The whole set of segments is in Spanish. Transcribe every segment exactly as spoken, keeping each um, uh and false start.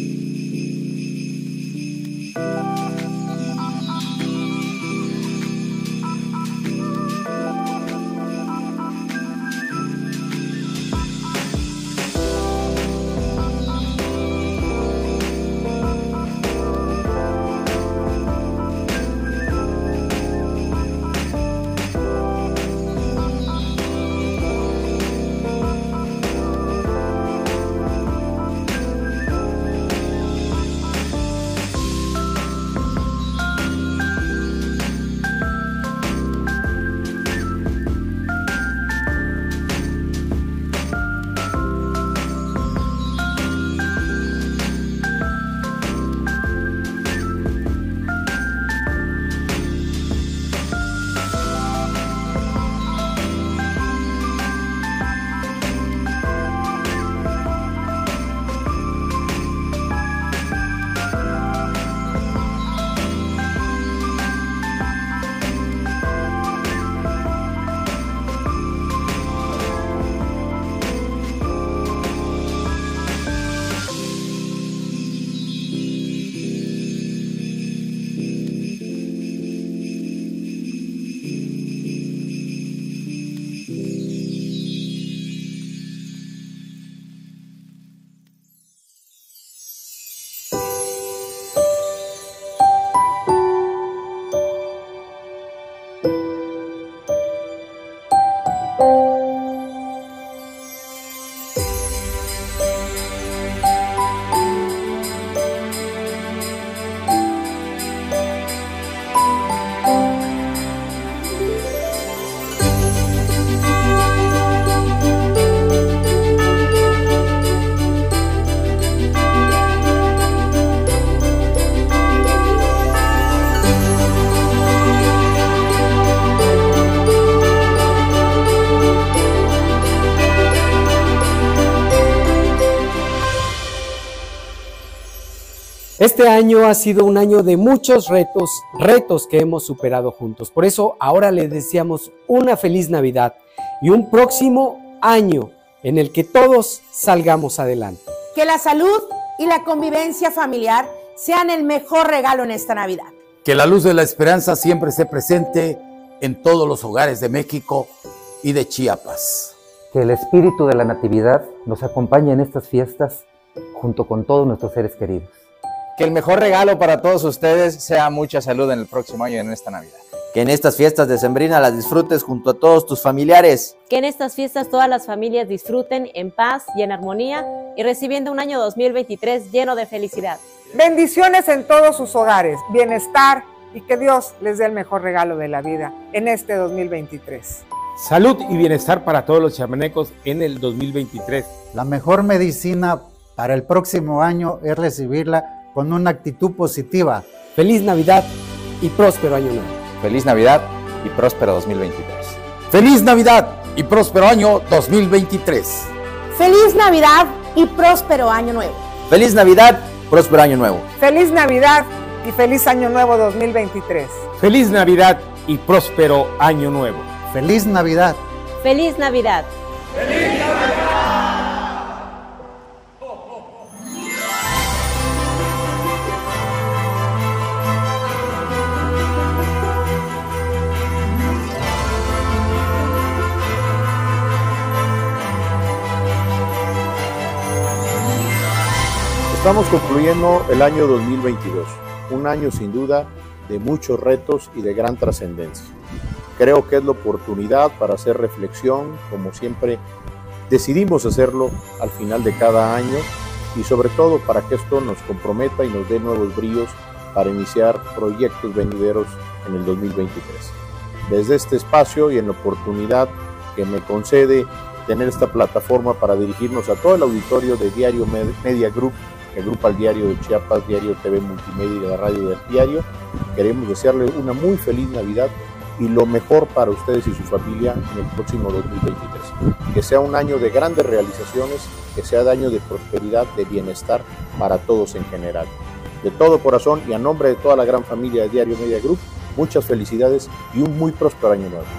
Este año ha sido un año de muchos retos, retos que hemos superado juntos. Por eso ahora les deseamos una feliz Navidad y un próximo año en el que todos salgamos adelante. Que la salud y la convivencia familiar sean el mejor regalo en esta Navidad. Que la luz de la esperanza siempre esté presente en todos los hogares de México y de Chiapas. Que el espíritu de la Natividad nos acompañe en estas fiestas junto con todos nuestros seres queridos. Que el mejor regalo para todos ustedes sea mucha salud en el próximo año y en esta Navidad. Que en estas fiestas decembrinas las disfrutes junto a todos tus familiares. Que en estas fiestas todas las familias disfruten en paz y en armonía y recibiendo un año dos mil veintitrés lleno de felicidad. Bendiciones en todos sus hogares, bienestar y que Dios les dé el mejor regalo de la vida en este dos mil veintitrés. Salud y bienestar para todos los chiapanecos en el dos mil veintitrés. La mejor medicina para el próximo año es recibirla con una actitud positiva. Feliz Navidad y próspero año nuevo. Feliz Navidad y próspero dos mil veintitrés. Feliz Navidad y próspero año dos mil veintitrés. Feliz Navidad y próspero año nuevo. Feliz Navidad, próspero año nuevo. Feliz Navidad y feliz año nuevo dos mil veintitrés. Feliz Navidad y próspero año nuevo. Feliz Navidad. Feliz Navidad. Feliz Navidad. Estamos concluyendo el año dos mil veintidós, un año sin duda de muchos retos y de gran trascendencia. Creo que es la oportunidad para hacer reflexión, como siempre decidimos hacerlo al final de cada año, y sobre todo para que esto nos comprometa y nos dé nuevos bríos para iniciar proyectos venideros en el dos mil veintitrés. Desde este espacio y en la oportunidad que me concede tener esta plataforma para dirigirnos a todo el auditorio de Diario Media Group, el Grupo Al Diario de Chiapas, Diario T V Multimedia y la Radio del Diario, queremos desearles una muy feliz Navidad y lo mejor para ustedes y su familia en el próximo dos mil veintitrés. Que sea un año de grandes realizaciones, que sea un año de prosperidad, de bienestar para todos en general. De todo corazón y a nombre de toda la gran familia de Diario Media Group, muchas felicidades y un muy próspero año nuevo.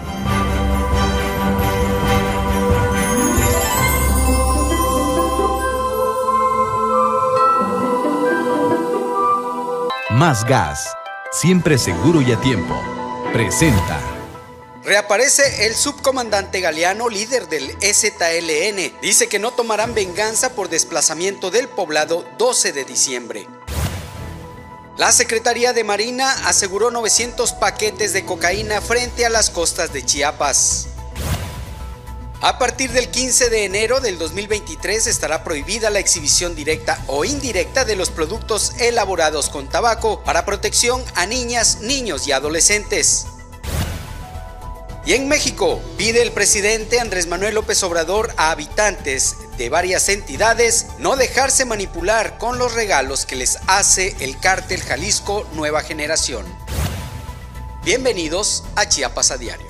Más Gas, siempre seguro y a tiempo. Presenta. Reaparece el subcomandante Galeano, líder del E Z L N. Dice que no tomarán venganza por desplazamiento del poblado doce de diciembre. La Secretaría de Marina aseguró novecientos paquetes de cocaína frente a las costas de Chiapas. A partir del quince de enero del dos mil veintitrés estará prohibida la exhibición directa o indirecta de los productos elaborados con tabaco para protección a niñas, niños y adolescentes. Y en México, pide el presidente Andrés Manuel López Obrador a habitantes de varias entidades no dejarse manipular con los regalos que les hace el cártel Jalisco Nueva Generación. Bienvenidos a Chiapas a Diario.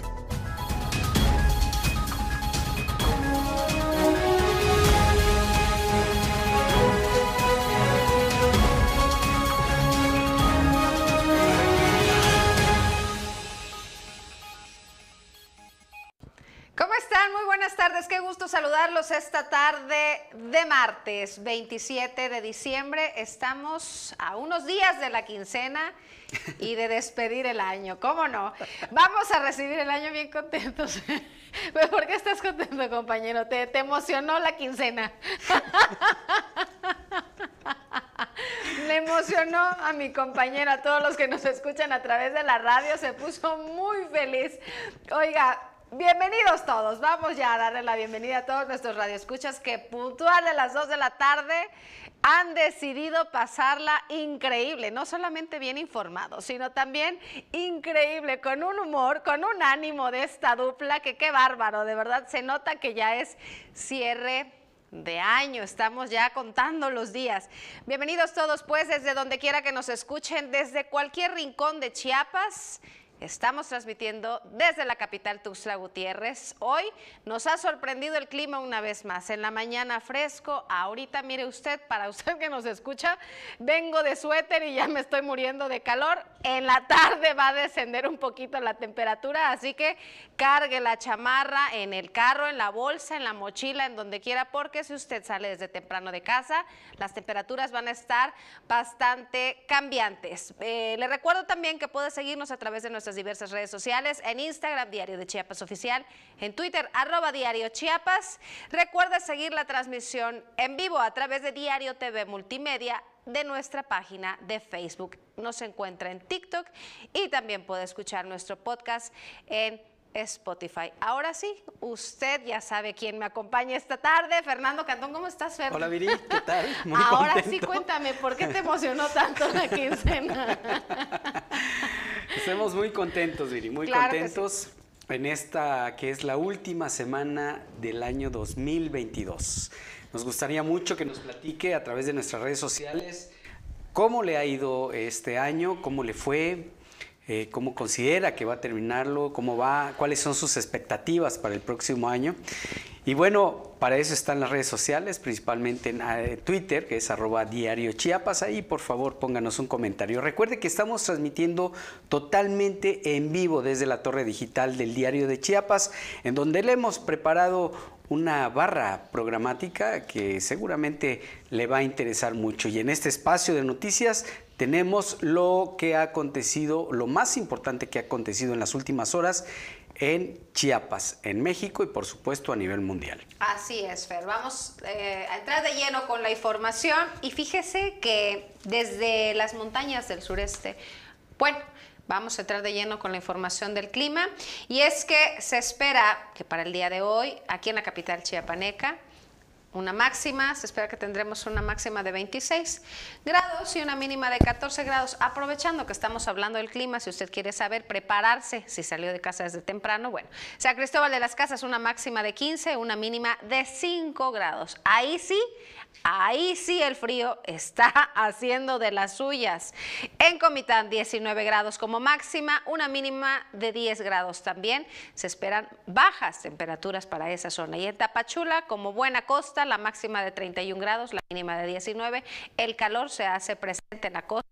¿Cómo están? Muy buenas tardes, qué gusto saludarlos esta tarde de martes veintisiete de diciembre. Estamos a unos días de la quincena y de despedir el año, ¿cómo no? Vamos a recibir el año bien contentos. ¿Por qué estás contento, compañero? ¿Te, te emocionó la quincena? Le emocionó a mi compañero, a todos los que nos escuchan a través de la radio, se puso muy feliz. Oiga, bienvenidos todos, vamos ya a darle la bienvenida a todos nuestros radioescuchas que puntual de las dos de la tarde han decidido pasarla increíble, no solamente bien informados, sino también increíble, con un humor, con un ánimo de esta dupla que qué bárbaro, de verdad se nota que ya es cierre de año, estamos ya contando los días. Bienvenidos todos pues desde donde quiera que nos escuchen, desde cualquier rincón de Chiapas. Estamos transmitiendo desde la capital Tuxtla Gutiérrez. Hoy nos ha sorprendido el clima una vez más. En la mañana fresco, ahorita mire usted, para usted que nos escucha, vengo de suéter y ya me estoy muriendo de calor. En la tarde va a descender un poquito la temperatura, así que cargue la chamarra en el carro, en la bolsa, en la mochila, en donde quiera, porque si usted sale desde temprano de casa, las temperaturas van a estar bastante cambiantes. Eh, le recuerdo también que puede seguirnos a través de nuestras diversas redes sociales, en Instagram, Diario de Chiapas Oficial, en Twitter, arroba Diario Chiapas. Recuerda seguir la transmisión en vivo a través de Diario T V Multimedia de nuestra página de Facebook. Nos encuentra en TikTok y también puede escuchar nuestro podcast en Spotify. Ahora sí, usted ya sabe quién me acompaña esta tarde. Fernando Cantón, ¿cómo estás, Fer? Hola, Viri, ¿qué tal? Muy Ahora contento. sí, cuéntame, ¿por qué te emocionó tanto la quincena? Estamos muy contentos, Viri, muy Claro contentos en esta que es la última semana del año dos mil veintidós. Nos gustaría mucho que nos platique a través de nuestras redes sociales cómo le ha ido este año, cómo le fue, eh, cómo considera que va a terminarlo, cómo va, cuáles son sus expectativas para el próximo año. Y bueno, para eso están las redes sociales, principalmente en eh, Twitter, que es arroba Diario Chiapas. Ahí, por favor, pónganos un comentario. Recuerde que estamos transmitiendo totalmente en vivo desde la torre digital del Diario de Chiapas, en donde le hemos preparado una barra programática que seguramente le va a interesar mucho. Y en este espacio de noticias tenemos lo que ha acontecido, lo más importante que ha acontecido en las últimas horas en Chiapas, en México y por supuesto a nivel mundial. Así es, Fer. Vamos eh, a entrar de lleno con la información y fíjese que desde las montañas del sureste, bueno, vamos a entrar de lleno con la información del clima y es que se espera que para el día de hoy, aquí en la capital chiapaneca, una máxima, se espera que tendremos una máxima de veintiséis grados y una mínima de catorce grados. Aprovechando que estamos hablando del clima, si usted quiere saber, prepararse, si salió de casa desde temprano, bueno, San Cristóbal de las Casas una máxima de quince, una mínima de cinco grados. Ahí sí, ahí sí el frío está haciendo de las suyas. En Comitán diecinueve grados como máxima, una mínima de diez grados también. Se esperan bajas temperaturas para esa zona. Y en Tapachula, como buena costa, la máxima de treinta y un grados, la mínima de diecinueve. El calor se hace presente en la costa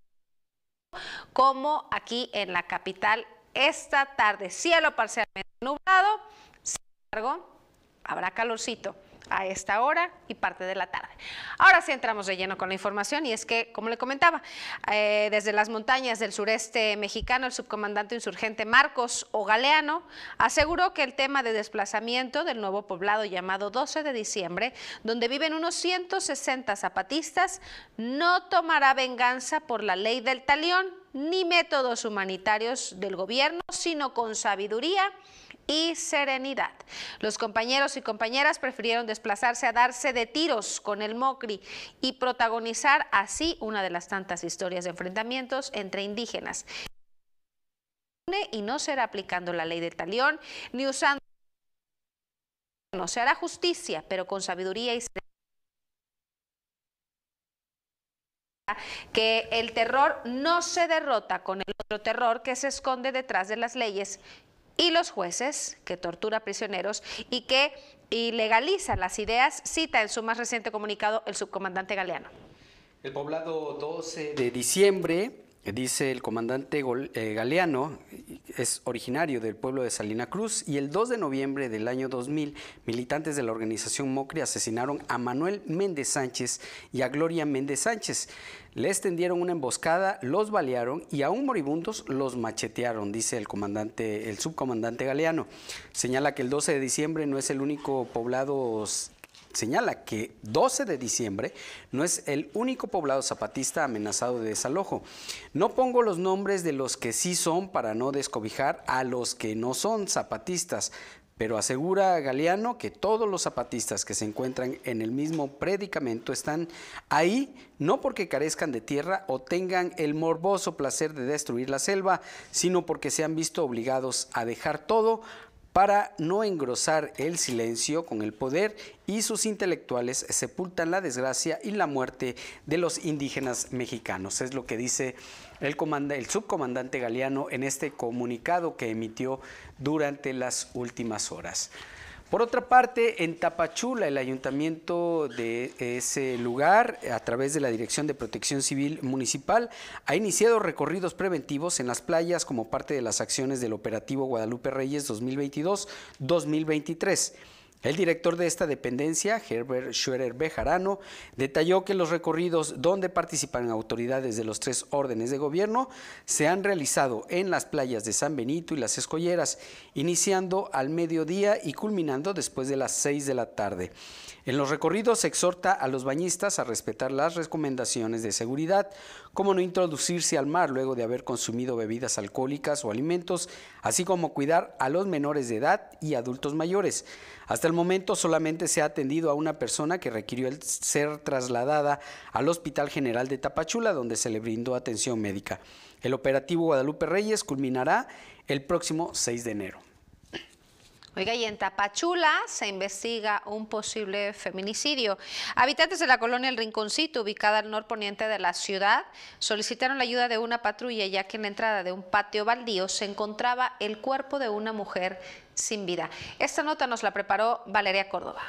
como aquí en la capital esta tarde. Cielo parcialmente nublado, sin embargo, habrá calorcito. a esta hora y parte de la tarde. Ahora sí entramos de lleno con la información y es que, como le comentaba, eh, desde las montañas del sureste mexicano, el subcomandante insurgente Marcos O. Galeano aseguró que el tema de desplazamiento del nuevo poblado llamado doce de diciembre, donde viven unos ciento sesenta zapatistas, no tomará venganza por la ley del talión ni métodos humanitarios del gobierno, sino con sabiduría y serenidad. Los compañeros y compañeras prefirieron desplazarse a darse de tiros con el Mocri y protagonizar así una de las tantas historias de enfrentamientos entre indígenas. Y no será aplicando la ley del talión ni usando. No se hará justicia, pero con sabiduría y serenidad. Que el terror no se derrota con el otro terror que se esconde detrás de las leyes y los jueces que tortura prisioneros y que ilegaliza las ideas, cita en su más reciente comunicado el subcomandante Galeano. El poblado doce de diciembre, dice el comandante Galeano, es originario del pueblo de Salina Cruz, y el dos de noviembre del año dos mil, militantes de la organización Mocri asesinaron a Manuel Méndez Sánchez y a Gloria Méndez Sánchez. Les tendieron una emboscada, los balearon y aún moribundos los machetearon, dice el comandante, el subcomandante Galeano. Señala que el doce de diciembre no es el único poblado Señala que doce de diciembre no es el único poblado zapatista amenazado de desalojo. No pongo los nombres de los que sí son para no descobijar a los que no son zapatistas, pero asegura Galeano que todos los zapatistas que se encuentran en el mismo predicamento están ahí no porque carezcan de tierra o tengan el morboso placer de destruir la selva, sino porque se han visto obligados a dejar todo para no engrosar el silencio con el poder, y sus intelectuales sepultan la desgracia y la muerte de los indígenas mexicanos. Es lo que dice el, comanda, el subcomandante Galeano en este comunicado que emitió durante las últimas horas. Por otra parte, en Tapachula, el ayuntamiento de ese lugar, a través de la Dirección de Protección Civil Municipal, ha iniciado recorridos preventivos en las playas como parte de las acciones del operativo Guadalupe Reyes dos mil veintidós dos mil veintitrés. El director de esta dependencia, Herbert Schwerer Bejarano, detalló que los recorridos donde participan autoridades de los tres órdenes de gobierno se han realizado en las playas de San Benito y Las Escolleras, iniciando al mediodía y culminando después de las seis de la tarde. En los recorridos se exhorta a los bañistas a respetar las recomendaciones de seguridad, como no introducirse al mar luego de haber consumido bebidas alcohólicas o alimentos, así como cuidar a los menores de edad y adultos mayores. Hasta el momento solamente se ha atendido a una persona que requirió el ser trasladada al Hospital General de Tapachula, donde se le brindó atención médica. El operativo Guadalupe Reyes culminará el próximo seis de enero. Oiga, y en Tapachula se investiga un posible feminicidio. Habitantes de la colonia El Rinconcito, ubicada al norponiente de la ciudad, solicitaron la ayuda de una patrulla, ya que en la entrada de un patio baldío se encontraba el cuerpo de una mujer sin vida. Esta nota nos la preparó Valeria Córdoba.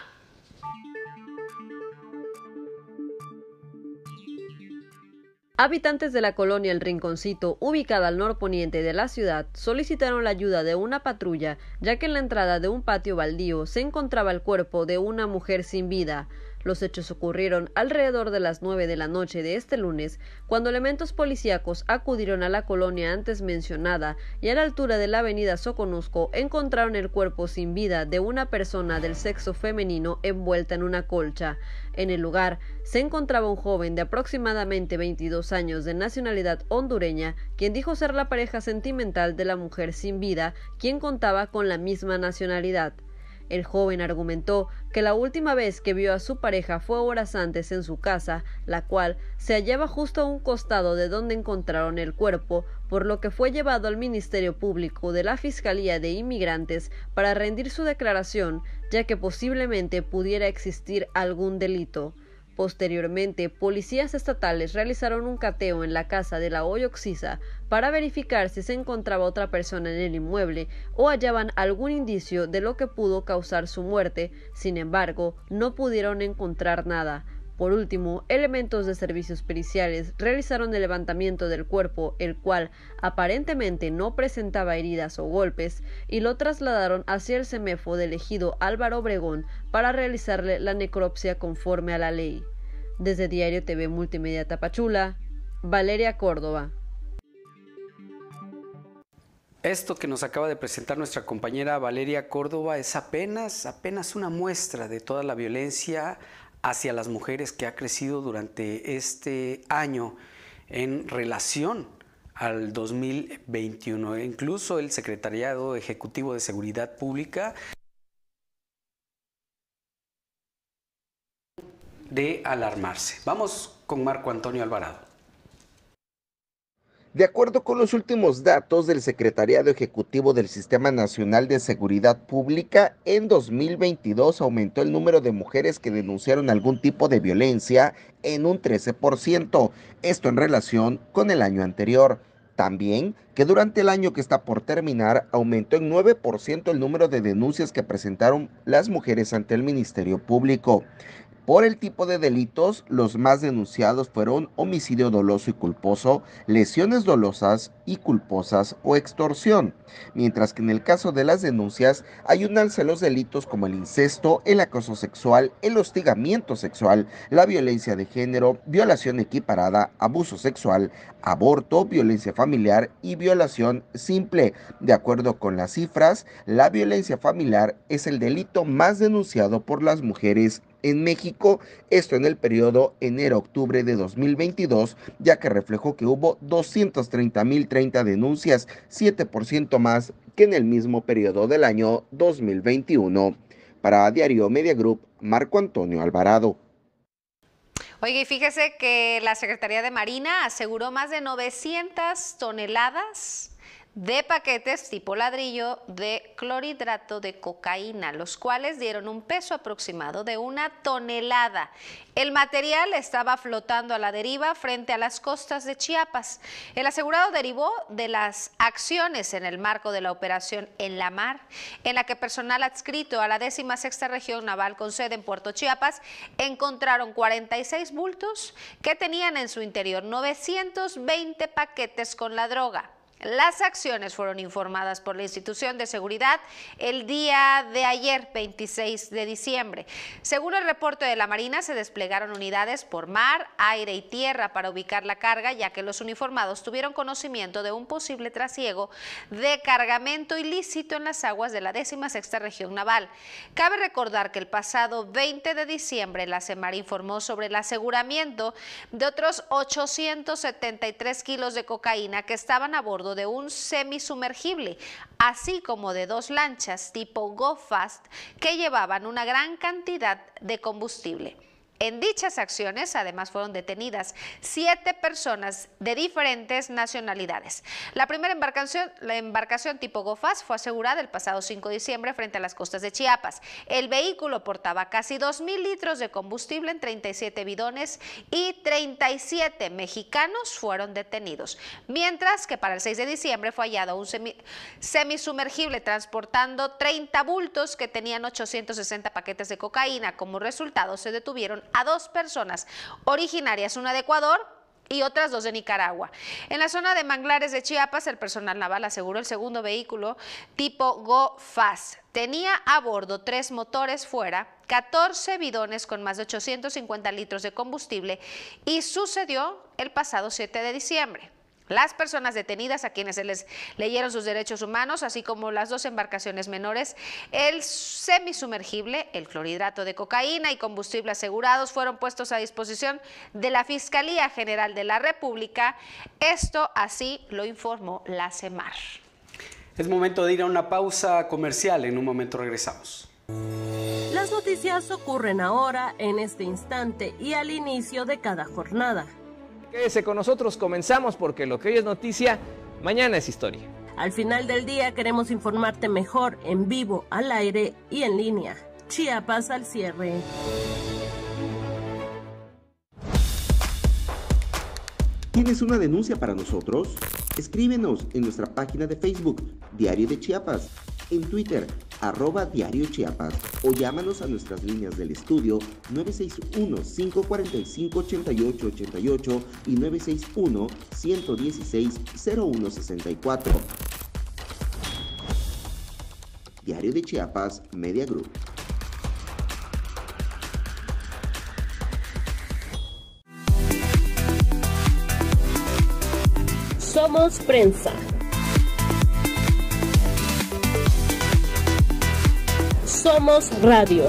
Habitantes de la colonia El Rinconcito, ubicada al norponiente de la ciudad, solicitaron la ayuda de una patrulla, ya que en la entrada de un patio baldío se encontraba el cuerpo de una mujer sin vida. Los hechos ocurrieron alrededor de las nueve de la noche de este lunes, cuando elementos policíacos acudieron a la colonia antes mencionada y a la altura de la avenida Soconusco encontraron el cuerpo sin vida de una persona del sexo femenino envuelta en una colcha. En el lugar se encontraba un joven de aproximadamente veintidós años de nacionalidad hondureña, quien dijo ser la pareja sentimental de la mujer sin vida, quien contaba con la misma nacionalidad. El joven argumentó que la última vez que vio a su pareja fue horas antes en su casa, la cual se hallaba justo a un costado de donde encontraron el cuerpo, por lo que fue llevado al Ministerio Público de la Fiscalía de Inmigrantes para rendir su declaración, ya que posiblemente pudiera existir algún delito. Posteriormente, policías estatales realizaron un cateo en la casa de la Hoyoxisa para verificar si se encontraba otra persona en el inmueble o hallaban algún indicio de lo que pudo causar su muerte. Sin embargo, no pudieron encontrar nada. Por último, elementos de servicios periciales realizaron el levantamiento del cuerpo, el cual aparentemente no presentaba heridas o golpes, y lo trasladaron hacia el CEMEFO del ejido Álvaro Obregón para realizarle la necropsia conforme a la ley. Desde Diario T V Multimedia Tapachula, Valeria Córdoba. Esto que nos acaba de presentar nuestra compañera Valeria Córdoba es apenas, apenas una muestra de toda la violencia hacia las mujeres que ha crecido durante este año en relación al dos mil veintiuno. Incluso el Secretariado Ejecutivo de Seguridad Pública de alarmarse. Vamos con Marco Antonio Alvarado. De acuerdo con los últimos datos del Secretariado Ejecutivo del Sistema Nacional de Seguridad Pública, en dos mil veintidós aumentó el número de mujeres que denunciaron algún tipo de violencia en un trece por ciento, esto en relación con el año anterior. También que durante el año que está por terminar aumentó en nueve por ciento el número de denuncias que presentaron las mujeres ante el Ministerio Público. Por el tipo de delitos, los más denunciados fueron homicidio doloso y culposo, lesiones dolosas y culposas o extorsión, mientras que en el caso de las denuncias hay un alza en los delitos como el incesto, el acoso sexual, el hostigamiento sexual, la violencia de género, violación equiparada, abuso sexual, aborto, violencia familiar y violación simple. De acuerdo con las cifras, la violencia familiar es el delito más denunciado por las mujeres en México, esto en el periodo enero-octubre de dos mil veintidós, ya que reflejó que hubo doscientos treinta mil treinta denuncias, siete por ciento más que en el mismo periodo del año dos mil veintiuno. Para Diario Media Group, Marco Antonio Alvarado. Oiga, y fíjese que la Secretaría de Marina aseguró más de novecientas toneladas de paquetes tipo ladrillo de clorhidrato de cocaína, los cuales dieron un peso aproximado de una tonelada. El material estaba flotando a la deriva frente a las costas de Chiapas. El asegurado derivó de las acciones en el marco de la operación En la Mar, en la que personal adscrito a la décima sexta Región Naval con sede en Puerto Chiapas encontraron cuarenta y seis bultos que tenían en su interior novecientos veinte paquetes con la droga. Las acciones fueron informadas por la institución de seguridad el día de ayer, veintiséis de diciembre. Según el reporte de la Marina, se desplegaron unidades por mar, aire y tierra para ubicar la carga, ya que los uniformados tuvieron conocimiento de un posible trasiego de cargamento ilícito en las aguas de la décima sexta Región Naval. Cabe recordar que el pasado veinte de diciembre la Semar informó sobre el aseguramiento de otros ochocientos setenta y tres kilos de cocaína que estaban a bordo de un semisumergible, así como de dos lanchas tipo Go Fast que llevaban una gran cantidad de combustible. En dichas acciones, además, fueron detenidas siete personas de diferentes nacionalidades. La primera embarcación, la embarcación tipo Go Fast, fue asegurada el pasado cinco de diciembre frente a las costas de Chiapas. El vehículo portaba casi dos mil litros de combustible en treinta y siete bidones y treinta y siete mexicanos fueron detenidos. Mientras que para el seis de diciembre fue hallado un semi, semisumergible transportando treinta bultos que tenían ochocientos sesenta paquetes de cocaína. Como resultado, se detuvieron a dos personas originarias, una de Ecuador y otras dos de Nicaragua. En la zona de manglares de Chiapas, el personal naval aseguró el segundo vehículo tipo Go Fast. Tenía a bordo tres motores fuera, catorce bidones con más de ochocientos cincuenta litros de combustible y sucedió el pasado siete de diciembre. Las personas detenidas, a quienes se les leyeron sus derechos humanos, así como las dos embarcaciones menores, el semisumergible, el clorhidrato de cocaína y combustible asegurados fueron puestos a disposición de la Fiscalía General de la República. Esto así lo informó la Semar. Es momento de ir a una pausa comercial. En un momento regresamos. Las noticias ocurren ahora, en este instante y al inicio de cada jornada. Quédese con nosotros, comenzamos porque lo que hoy es noticia, mañana es historia. Al final del día queremos informarte mejor, en vivo, al aire y en línea. Chiapas al cierre. ¿Tienes una denuncia para nosotros? Escríbenos en nuestra página de Facebook, Diario de Chiapas. en Twitter, arroba Diario Chiapas, o llámanos a nuestras líneas del estudio nueve seis uno, cinco cuatro cinco, ocho ocho ocho ocho y nueve seis uno, uno uno seis, cero uno seis cuatro. Diario de Chiapas Media Group. Somos prensa. Somos radio.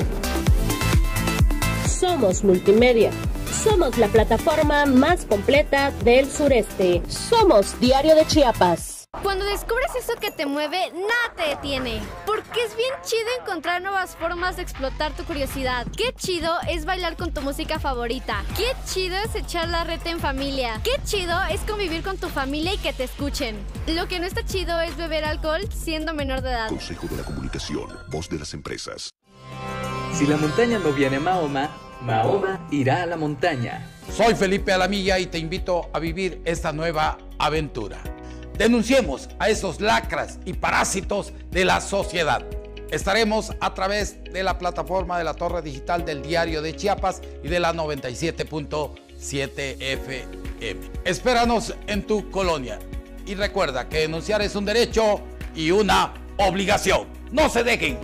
Somos multimedia. Somos la plataforma más completa del sureste. Somos Diario de Chiapas. Cuando descubres eso que te mueve, nada te detiene. Porque es bien chido encontrar nuevas formas de explotar tu curiosidad. Qué chido es bailar con tu música favorita. Qué chido es echar la reta en familia. Qué chido es convivir con tu familia y que te escuchen. Lo que no está chido es beber alcohol siendo menor de edad. Consejo de la Comunicación, voz de las empresas. Si la montaña no viene a Mahoma, Mahoma irá a la montaña. Soy Felipe Alamilla y te invito a vivir esta nueva aventura. Denunciemos a esos lacras y parásitos de la sociedad. Estaremos a través de la plataforma de la Torre Digital del Diario de Chiapas y de la noventa y siete punto siete F M. Espéranos en tu colonia. Y recuerda que denunciar es un derecho y una obligación. ¡No se dejen!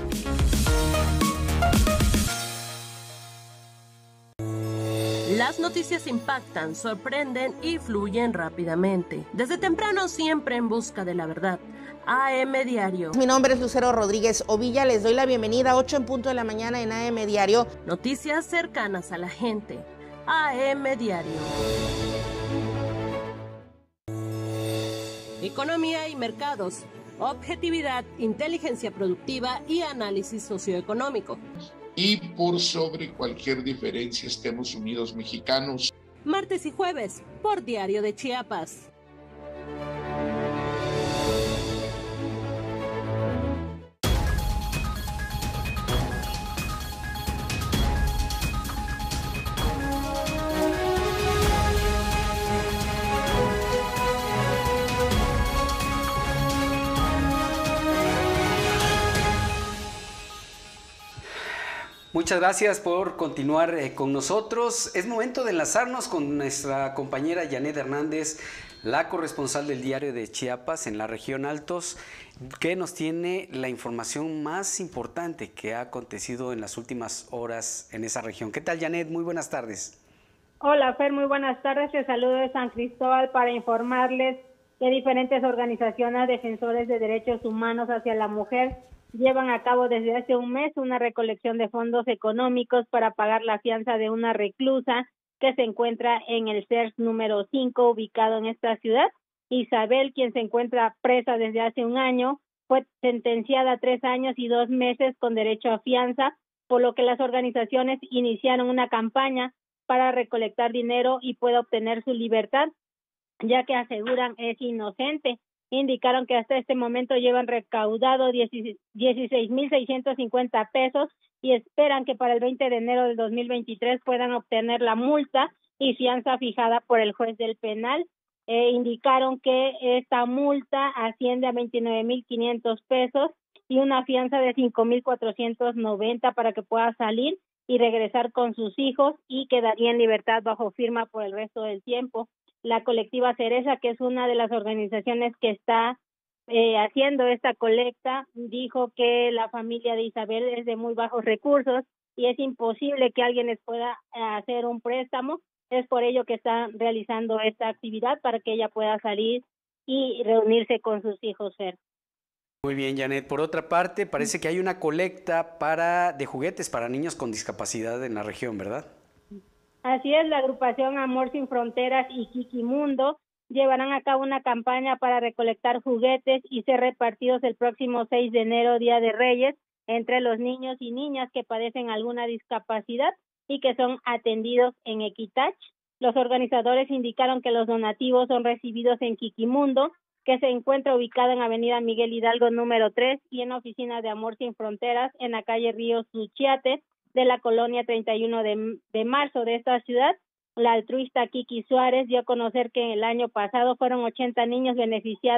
Las noticias impactan, sorprenden y fluyen rápidamente. Desde temprano siempre en busca de la verdad. A M Diario. Mi nombre es Lucero Rodríguez Ovilla, les doy la bienvenida a ocho en punto de la mañana en A M Diario. Noticias cercanas a la gente. A M Diario. Economía y mercados. Objetividad, inteligencia productiva y análisis socioeconómico. Y por sobre cualquier diferencia estemos unidos mexicanos. Martes y jueves por Diario de Chiapas. Muchas gracias por continuar eh, con nosotros. Es momento de enlazarnos con nuestra compañera Janet Hernández, la corresponsal del Diario de Chiapas en la región Altos, que nos tiene la información más importante que ha acontecido en las últimas horas en esa región. ¿Qué tal, Janet? Muy buenas tardes. Hola, Fer, muy buenas tardes. Te saludo de San Cristóbal para informarles que diferentes organizaciones defensores de derechos humanos hacia la mujer llevan a cabo desde hace un mes una recolección de fondos económicos para pagar la fianza de una reclusa que se encuentra en el C E R S número cinco, ubicado en esta ciudad. Isabel, quien se encuentra presa desde hace un año, fue sentenciada a tres años y dos meses con derecho a fianza, por lo que las organizaciones iniciaron una campaña para recolectar dinero y pueda obtener su libertad, ya que aseguran es inocente. Indicaron que hasta este momento llevan recaudado dieciséis mil seiscientos cincuenta pesos y esperan que para el veinte de enero del dos mil veintitrés puedan obtener la multa y fianza fijada por el juez del penal. Eh, indicaron que esta multa asciende a veintinueve mil quinientos pesos y una fianza de cinco mil cuatrocientos noventa para que pueda salir y regresar con sus hijos y quedaría en libertad bajo firma por el resto del tiempo. La colectiva Cereza, que es una de las organizaciones que está eh, haciendo esta colecta, dijo que la familia de Isabel es de muy bajos recursos y es imposible que alguien les pueda hacer un préstamo. Es por ello que están realizando esta actividad para que ella pueda salir y reunirse con sus hijos. Fer. Muy bien, Janet. Por otra parte, parece que hay una colecta para de juguetes para niños con discapacidad en la región, ¿verdad? Así es, la agrupación Amor Sin Fronteras y Kikimundo llevarán a cabo una campaña para recolectar juguetes y ser repartidos el próximo seis de enero, Día de Reyes, entre los niños y niñas que padecen alguna discapacidad y que son atendidos en Equitach. Los organizadores indicaron que los donativos son recibidos en Kikimundo, que se encuentra ubicada en Avenida Miguel Hidalgo número tres y en la oficina de Amor Sin Fronteras en la calle Río Suchiate de la colonia treinta y uno de marzo de esta ciudad. La altruista Kiki Suárez dio a conocer que el año pasado fueron ochenta niños beneficiados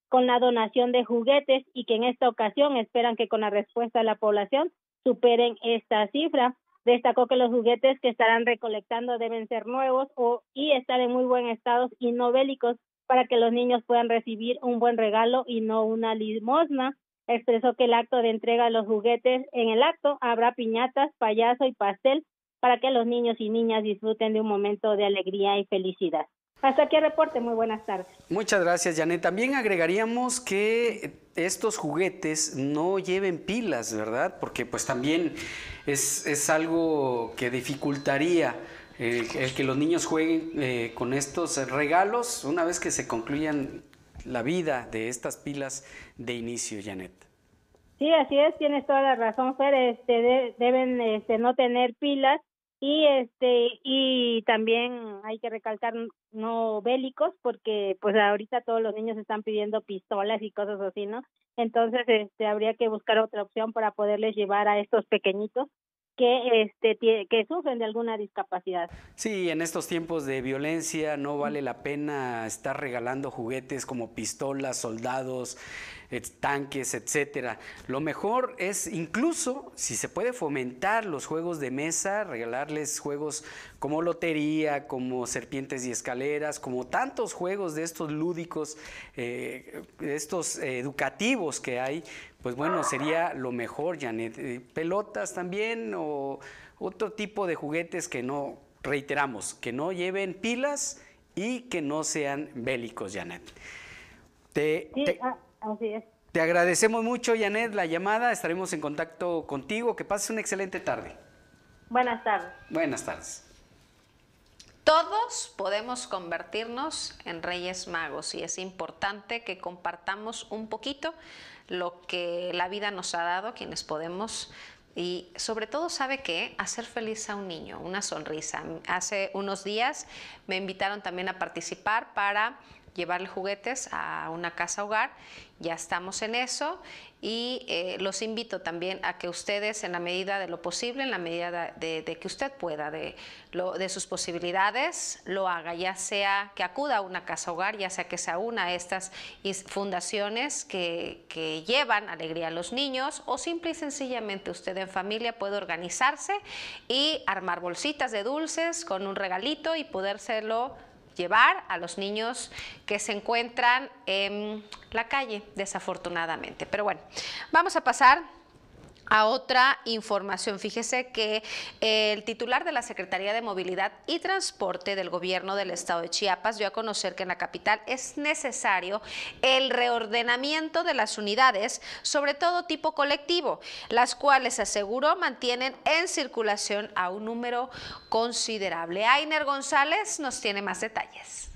con la donación de juguetes y que en esta ocasión esperan que con la respuesta de la población superen esta cifra. Destacó que los juguetes que estarán recolectando deben ser nuevos o y estar en muy buen estado y no bélicos para que los niños puedan recibir un buen regalo y no una limosna. Expresó que el acto de entrega de los juguetes, en el acto habrá piñatas, payaso y pastel para que los niños y niñas disfruten de un momento de alegría y felicidad. Hasta aquí el reporte, muy buenas tardes. Muchas gracias, Janet. También agregaríamos que estos juguetes no lleven pilas, ¿verdad? Porque pues también es, es algo que dificultaría eh, el que los niños jueguen eh, con estos regalos una vez que se concluyan la vida de estas pilas de inicio, Janet. Sí, así es, tienes toda la razón, Fer. Este, de, deben este, no tener pilas. Y este y también hay que recalcar no bélicos, porque pues ahorita todos los niños están pidiendo pistolas y cosas así, ¿no? Entonces este habría que buscar otra opción para poderles llevar a estos pequeñitos que este que sufren de alguna discapacidad. Sí, en estos tiempos de violencia no vale la pena estar regalando juguetes como pistolas, soldados, eh, tanques, etcétera. Lo mejor es incluso, si se puede, fomentar los juegos de mesa, regalarles juegos como lotería, como serpientes y escaleras, como tantos juegos de estos lúdicos, eh, estos eh, educativos que hay. Pues bueno, sería lo mejor, Janet. Eh, pelotas también o otro tipo de juguetes que no, reiteramos, que no lleven pilas y que no sean bélicos, Janet. Te, sí, te, ah, así es. Te agradecemos mucho, Janet, la llamada. Estaremos en contacto contigo. Que pases una excelente tarde. Buenas tardes. Buenas tardes. Todos podemos convertirnos en Reyes Magos y es importante que compartamos un poquito lo que la vida nos ha dado, quienes podemos, y sobre todo, ¿sabe qué? Hacer feliz a un niño, una sonrisa. Hace unos días me invitaron también a participar para llevarle juguetes a una casa hogar. Ya estamos en eso y eh, los invito también a que ustedes, en la medida de lo posible, en la medida de, de que usted pueda, de, lo, de sus posibilidades, lo haga, ya sea que acuda a una casa hogar, ya sea que se una a estas fundaciones que, que llevan alegría a los niños, o simple y sencillamente usted en familia puede organizarse y armar bolsitas de dulces con un regalito y podérselo llevar a los niños que se encuentran en la calle, desafortunadamente. Pero bueno, vamos a pasar a otra información. Fíjese que el titular de la Secretaría de Movilidad y Transporte del Gobierno del Estado de Chiapas dio a conocer que en la capital es necesario el reordenamiento de las unidades, sobre todo tipo colectivo, las cuales, aseguró, mantienen en circulación a un número considerable. Ainer González nos tiene más detalles.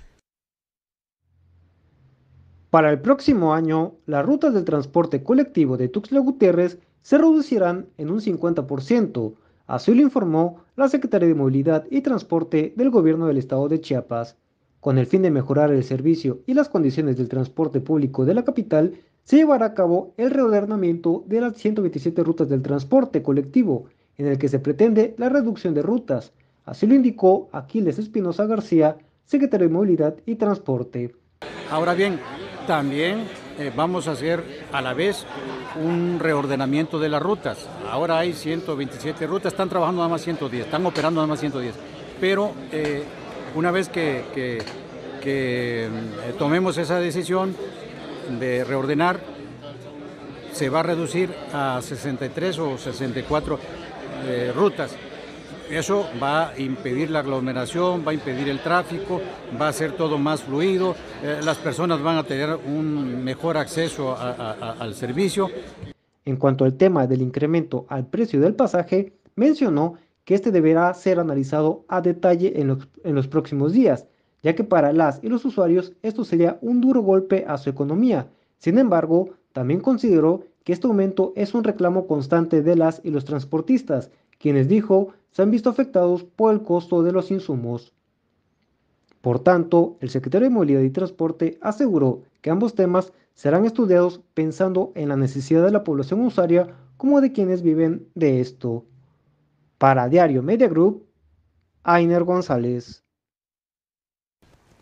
Para el próximo año, las rutas del transporte colectivo de Tuxtla Gutiérrez se reducirán en un cincuenta por ciento, así lo informó la Secretaría de Movilidad y Transporte del Gobierno del Estado de Chiapas. Con el fin de mejorar el servicio y las condiciones del transporte público de la capital, se llevará a cabo el reordenamiento de las ciento veintisiete rutas del transporte colectivo, en el que se pretende la reducción de rutas. Así lo indicó Aquiles Espinosa García, Secretario de Movilidad y Transporte. Ahora bien, también eh, vamos a hacer a la vez un reordenamiento de las rutas. Ahora hay ciento veintisiete rutas, están trabajando nada más ciento diez, están operando nada más ciento diez. Pero eh, una vez que, que, que eh, tomemos esa decisión de reordenar, se va a reducir a sesenta y tres o sesenta y cuatro eh, rutas. Eso va a impedir la aglomeración, va a impedir el tráfico, va a hacer todo más fluido, eh, las personas van a tener un mejor acceso a, a, al servicio. En cuanto al tema del incremento al precio del pasaje, mencionó que este deberá ser analizado a detalle en los, en los próximos días, ya que para las y los usuarios esto sería un duro golpe a su economía. Sin embargo, también consideró que este aumento es un reclamo constante de las y los transportistas, quienes, dijo, se han visto afectados por el costo de los insumos. Por tanto, el secretario de Movilidad y Transporte aseguró que ambos temas serán estudiados pensando en la necesidad de la población usuaria como de quienes viven de esto. Para Diario Media Group, Ainer González.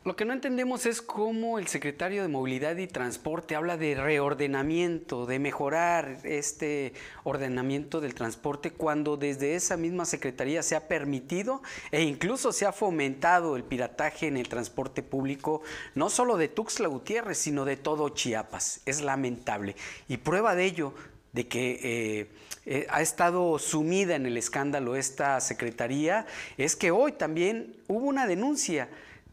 Lo que no entendemos es cómo el secretario de Movilidad y Transporte habla de reordenamiento, de mejorar este ordenamiento del transporte, cuando desde esa misma secretaría se ha permitido e incluso se ha fomentado el pirataje en el transporte público, no solo de Tuxtla Gutiérrez, sino de todo Chiapas. Es lamentable. Y prueba de ello, de que eh, eh, ha estado sumida en el escándalo esta secretaría, es que hoy también hubo una denuncia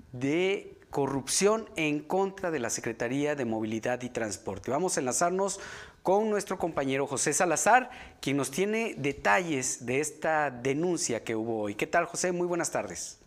de corrupción en contra de la Secretaría de Movilidad y Transporte. Vamos a enlazarnos con nuestro compañero José Salazar, quien nos tiene detalles de esta denuncia que hubo hoy. ¿Qué tal, José? Muy buenas tardes.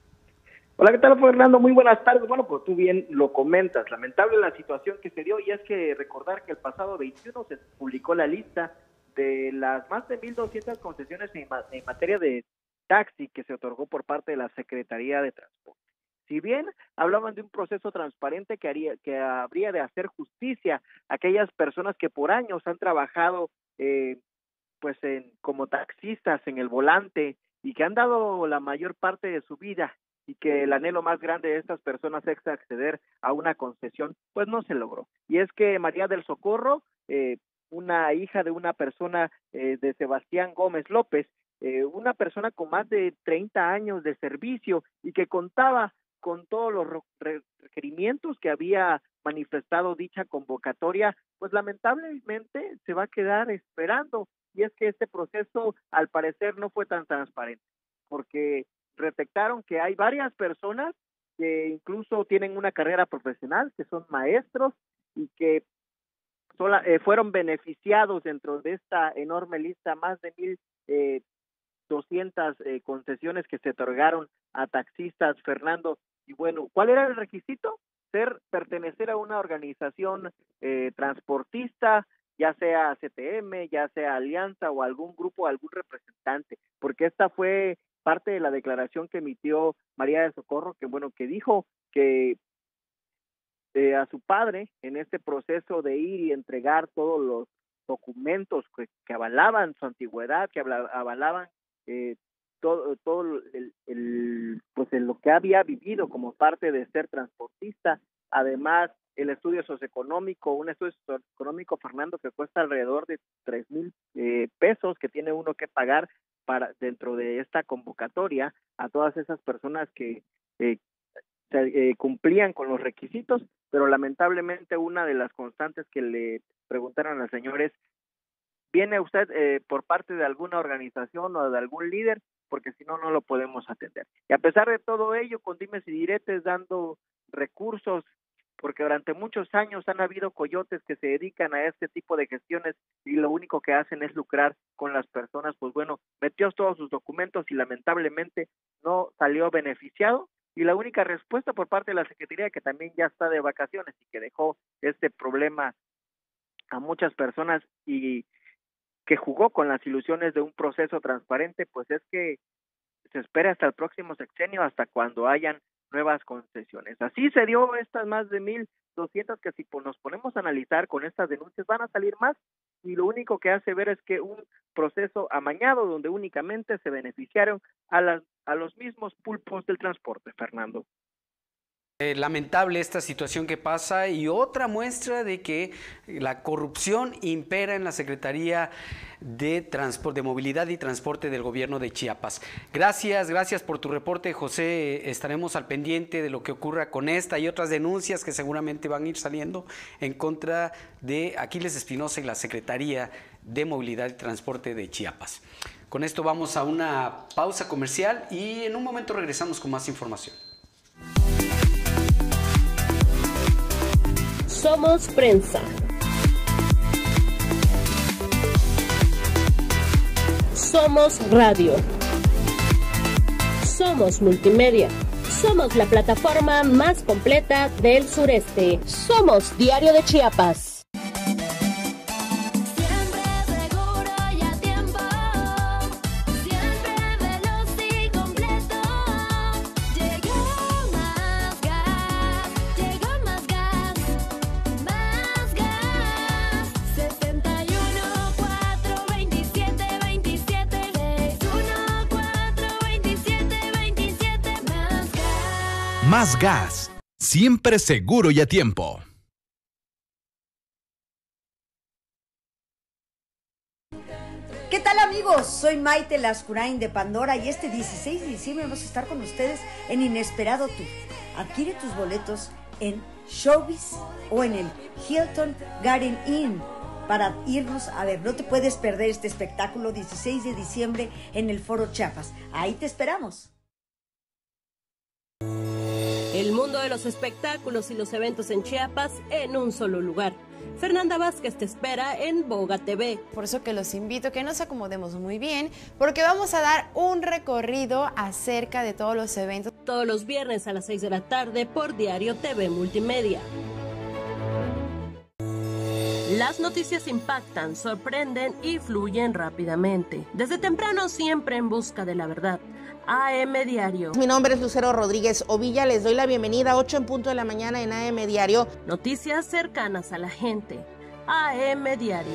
Hola, ¿qué tal, Fernando? Muy buenas tardes. Bueno, pues tú bien lo comentas. Lamentable la situación que se dio, y es que recordar que el pasado veintiuno se publicó la lista de las más de mil doscientas concesiones en, ma en materia de taxi que se otorgó por parte de la Secretaría de Transporte. Si bien hablaban de un proceso transparente que haría, que habría de hacer justicia a aquellas personas que por años han trabajado eh, pues en, como taxistas en el volante y que han dado la mayor parte de su vida, y que el anhelo más grande de estas personas es acceder a una concesión, pues no se logró. Y es que María del Socorro, eh, una hija de una persona eh, de Sebastián Gómez López, eh, una persona con más de treinta años de servicio y que contaba con todos los requerimientos que había manifestado dicha convocatoria, pues lamentablemente se va a quedar esperando. Y es que este proceso al parecer no fue tan transparente, porque detectaron que hay varias personas que incluso tienen una carrera profesional, que son maestros y que sola, eh, fueron beneficiados dentro de esta enorme lista, más de mil eh, doscientas eh, concesiones que se otorgaron a taxistas, Fernando. Y bueno, ¿cuál era el requisito? Ser, pertenecer a una organización eh, transportista, ya sea C T M, ya sea Alianza o algún grupo, algún representante, porque esta fue parte de la declaración que emitió María del Socorro, que bueno, que dijo que eh, a su padre, en este proceso de ir y entregar todos los documentos que, que avalaban su antigüedad, que avalaban eh, todo, todo el, el, pues en lo que había vivido como parte de ser transportista, además el estudio socioeconómico, un estudio socioeconómico, Fernando, que cuesta alrededor de tres mil eh, pesos que tiene uno que pagar para dentro de esta convocatoria a todas esas personas que eh, se, eh, cumplían con los requisitos, pero lamentablemente una de las constantes que le preguntaron al señor es: ¿viene usted eh, por parte de alguna organización o de algún líder? Porque si no, no lo podemos atender. Y a pesar de todo ello, con dimes y diretes, dando recursos, porque durante muchos años han habido coyotes que se dedican a este tipo de gestiones y lo único que hacen es lucrar con las personas, pues bueno, metió todos sus documentos y lamentablemente no salió beneficiado. Y la única respuesta por parte de la Secretaría, que también ya está de vacaciones y que dejó este problema a muchas personas y que jugó con las ilusiones de un proceso transparente, pues es que se espera hasta el próximo sexenio, hasta cuando hayan nuevas concesiones. Así se dio estas más de mil doscientas que si nos ponemos a analizar con estas denuncias van a salir más, y lo único que hace ver es que un proceso amañado donde únicamente se beneficiaron a, las, a los mismos pulpos del transporte, Fernando. Eh, lamentable esta situación que pasa, y otra muestra de que la corrupción impera en la Secretaría de Transporte, de Movilidad y Transporte del Gobierno de Chiapas. Gracias, gracias por tu reporte, José. Estaremos al pendiente de lo que ocurra con esta y otras denuncias que seguramente van a ir saliendo en contra de Aquiles Espinosa y la Secretaría de Movilidad y Transporte de Chiapas. Con esto vamos a una pausa comercial y en un momento regresamos con más información. Somos prensa. Somos radio. Somos multimedia. Somos la plataforma más completa del sureste. Somos Diario de Chiapas. Más gas, Siempre seguro y a tiempo. ¿Qué tal, amigos? Soy Maite Lascurain de Pandora y este dieciséis de diciembre vamos a estar con ustedes en Inesperado Tour. Adquiere tus boletos en Showbiz o en el Hilton Garden Inn para irnos a ver. No te puedes perder este espectáculo dieciséis de diciembre en el Foro Chiapas. Ahí te esperamos. El mundo de los espectáculos y los eventos en Chiapas en un solo lugar. Fernanda Vázquez te espera en Boga T V. Por eso que los invito a que nos acomodemos muy bien, porque vamos a dar un recorrido acerca de todos los eventos. Todos los viernes a las seis de la tarde por Diario T V Multimedia. Las noticias impactan, sorprenden y fluyen rápidamente. Desde temprano siempre en busca de la verdad. A M Diario. Mi nombre es Lucero Rodríguez Ovilla, les doy la bienvenida a ocho en punto de la mañana en A M Diario. Noticias cercanas a la gente. A M Diario.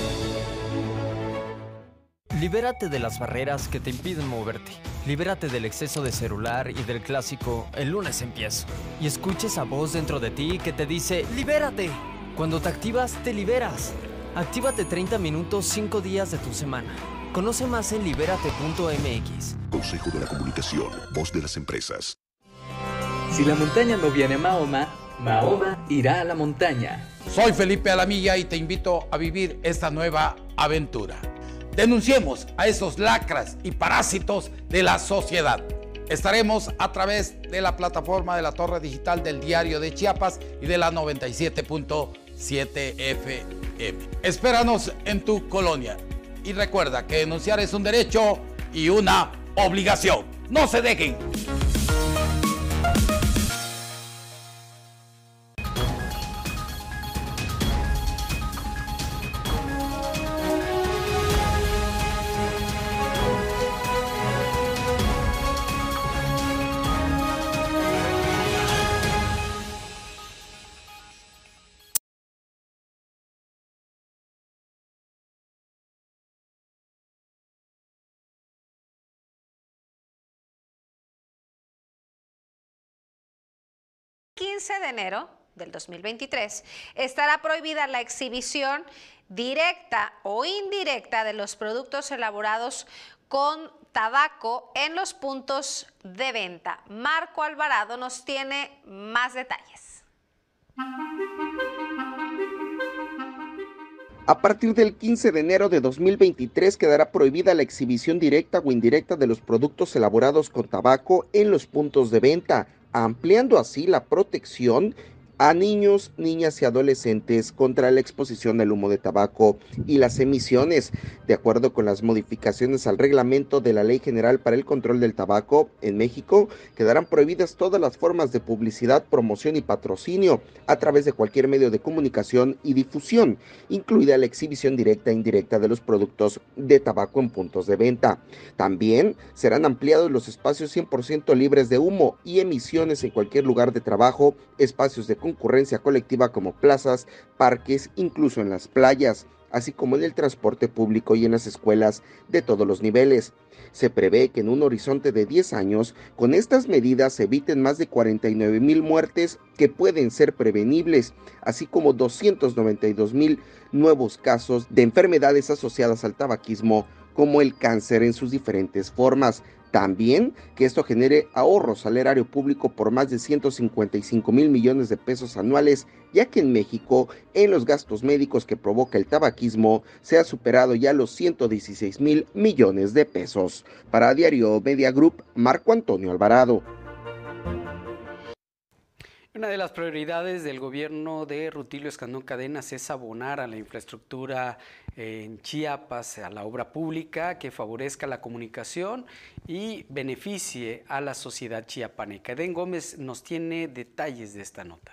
Libérate de las barreras que te impiden moverte. Libérate del exceso de celular y del clásico "el lunes empiezo". Y escucha esa voz dentro de ti que te dice "libérate". Cuando te activas, te liberas. Actívate treinta minutos, cinco días de tu semana. Conoce más en libérate punto m x. Consejo de la Comunicación, voz de las empresas. Si la montaña no viene a Mahoma, Mahoma irá a la montaña. Soy Felipe Alamilla y te invito a vivir esta nueva aventura. Denunciemos a esos lacras y parásitos de la sociedad. Estaremos a través de la plataforma de la Torre Digital del Diario de Chiapas y de la noventa y siete punto siete F M. Espéranos en tu colonia. Y recuerda que denunciar es un derecho y una obligación. ¡No se dejen! quince de enero del dos mil veintitrés estará prohibida la exhibición directa o indirecta de los productos elaborados con tabaco en los puntos de venta. Marco Alvarado nos tiene más detalles. A partir del quince de enero de dos mil veintitrés quedará prohibida la exhibición directa o indirecta de los productos elaborados con tabaco en los puntos de venta, ampliando así la protección a niños, niñas y adolescentes contra la exposición al humo de tabaco y las emisiones. De acuerdo con las modificaciones al reglamento de la Ley General para el Control del Tabaco, en México quedarán prohibidas todas las formas de publicidad, promoción y patrocinio a través de cualquier medio de comunicación y difusión, incluida la exhibición directa e indirecta de los productos de tabaco en puntos de venta. También serán ampliados los espacios cien por ciento libres de humo y emisiones en cualquier lugar de trabajo, espacios de concurrencia colectiva como plazas, parques, incluso en las playas, así como en el transporte público y en las escuelas de todos los niveles. Se prevé que en un horizonte de diez años, con estas medidas se eviten más de cuarenta y nueve mil muertes que pueden ser prevenibles, así como doscientos noventa y dos mil nuevos casos de enfermedades asociadas al tabaquismo, como el cáncer en sus diferentes formas. También que esto genere ahorros al erario público por más de ciento cincuenta y cinco mil millones de pesos anuales, ya que en México, en los gastos médicos que provoca el tabaquismo, se ha superado ya los ciento dieciséis mil millones de pesos. Para Diario Media Group, Marco Antonio Alvarado. Una de las prioridades del gobierno de Rutilio Escandón Cadenas es abonar a la infraestructura en Chiapas, a la obra pública que favorezca la comunicación y beneficie a la sociedad chiapaneca. Edén Gómez nos tiene detalles de esta nota.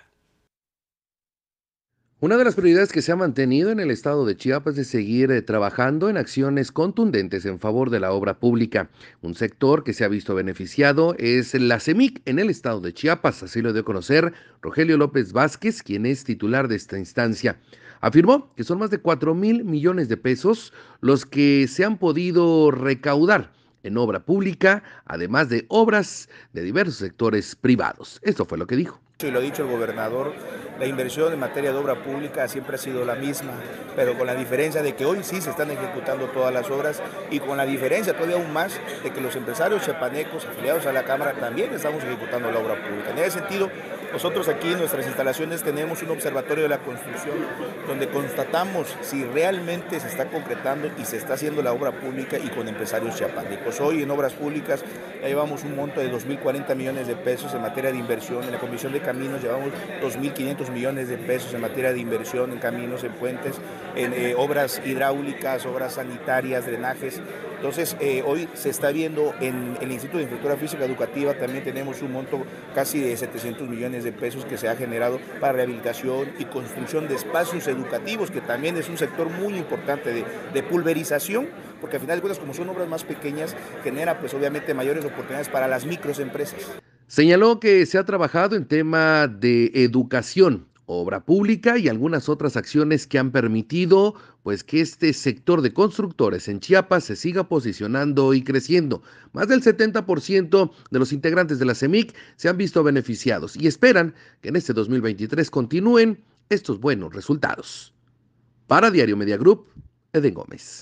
Una de las prioridades que se ha mantenido en el estado de Chiapas es seguir eh, trabajando en acciones contundentes en favor de la obra pública. Un sector que se ha visto beneficiado es la CEMIC en el estado de Chiapas, así lo dio a conocer Rogelio López Vázquez, quien es titular de esta instancia. Afirmó que son más de cuatro mil millones de pesos los que se han podido recaudar en obra pública, además de obras de diversos sectores privados. Esto fue lo que dijo. Y lo ha dicho el gobernador, la inversión en materia de obra pública siempre ha sido la misma, pero con la diferencia de que hoy sí se están ejecutando todas las obras y con la diferencia todavía aún más de que los empresarios chiapanecos afiliados a la Cámara también estamos ejecutando la obra pública. En ese sentido, nosotros aquí en nuestras instalaciones tenemos un observatorio de la construcción donde constatamos si realmente se está concretando y se está haciendo la obra pública y con empresarios chiapanecos. Hoy en obras públicas ya llevamos un monto de dos mil cuarenta millones de pesos en materia de inversión. En la Comisión de Caminos llevamos dos mil quinientos millones de pesos en materia de inversión en caminos, en puentes, en eh, obras hidráulicas, obras sanitarias, drenajes. Entonces, eh, hoy se está viendo en el Instituto de Infraestructura Física Educativa, también tenemos un monto casi de setecientos millones de pesos que se ha generado para rehabilitación y construcción de espacios educativos, que también es un sector muy importante de, de pulverización, porque al final de cuentas, como son obras más pequeñas, genera pues obviamente mayores oportunidades para las microempresas. Señaló que se ha trabajado en tema de educación, obra pública y algunas otras acciones que han permitido pues que este sector de constructores en Chiapas se siga posicionando y creciendo. Más del setenta por ciento de los integrantes de la CEMIC se han visto beneficiados y esperan que en este dos mil veintitrés continúen estos buenos resultados. Para Diario Media Group, Eden Gómez.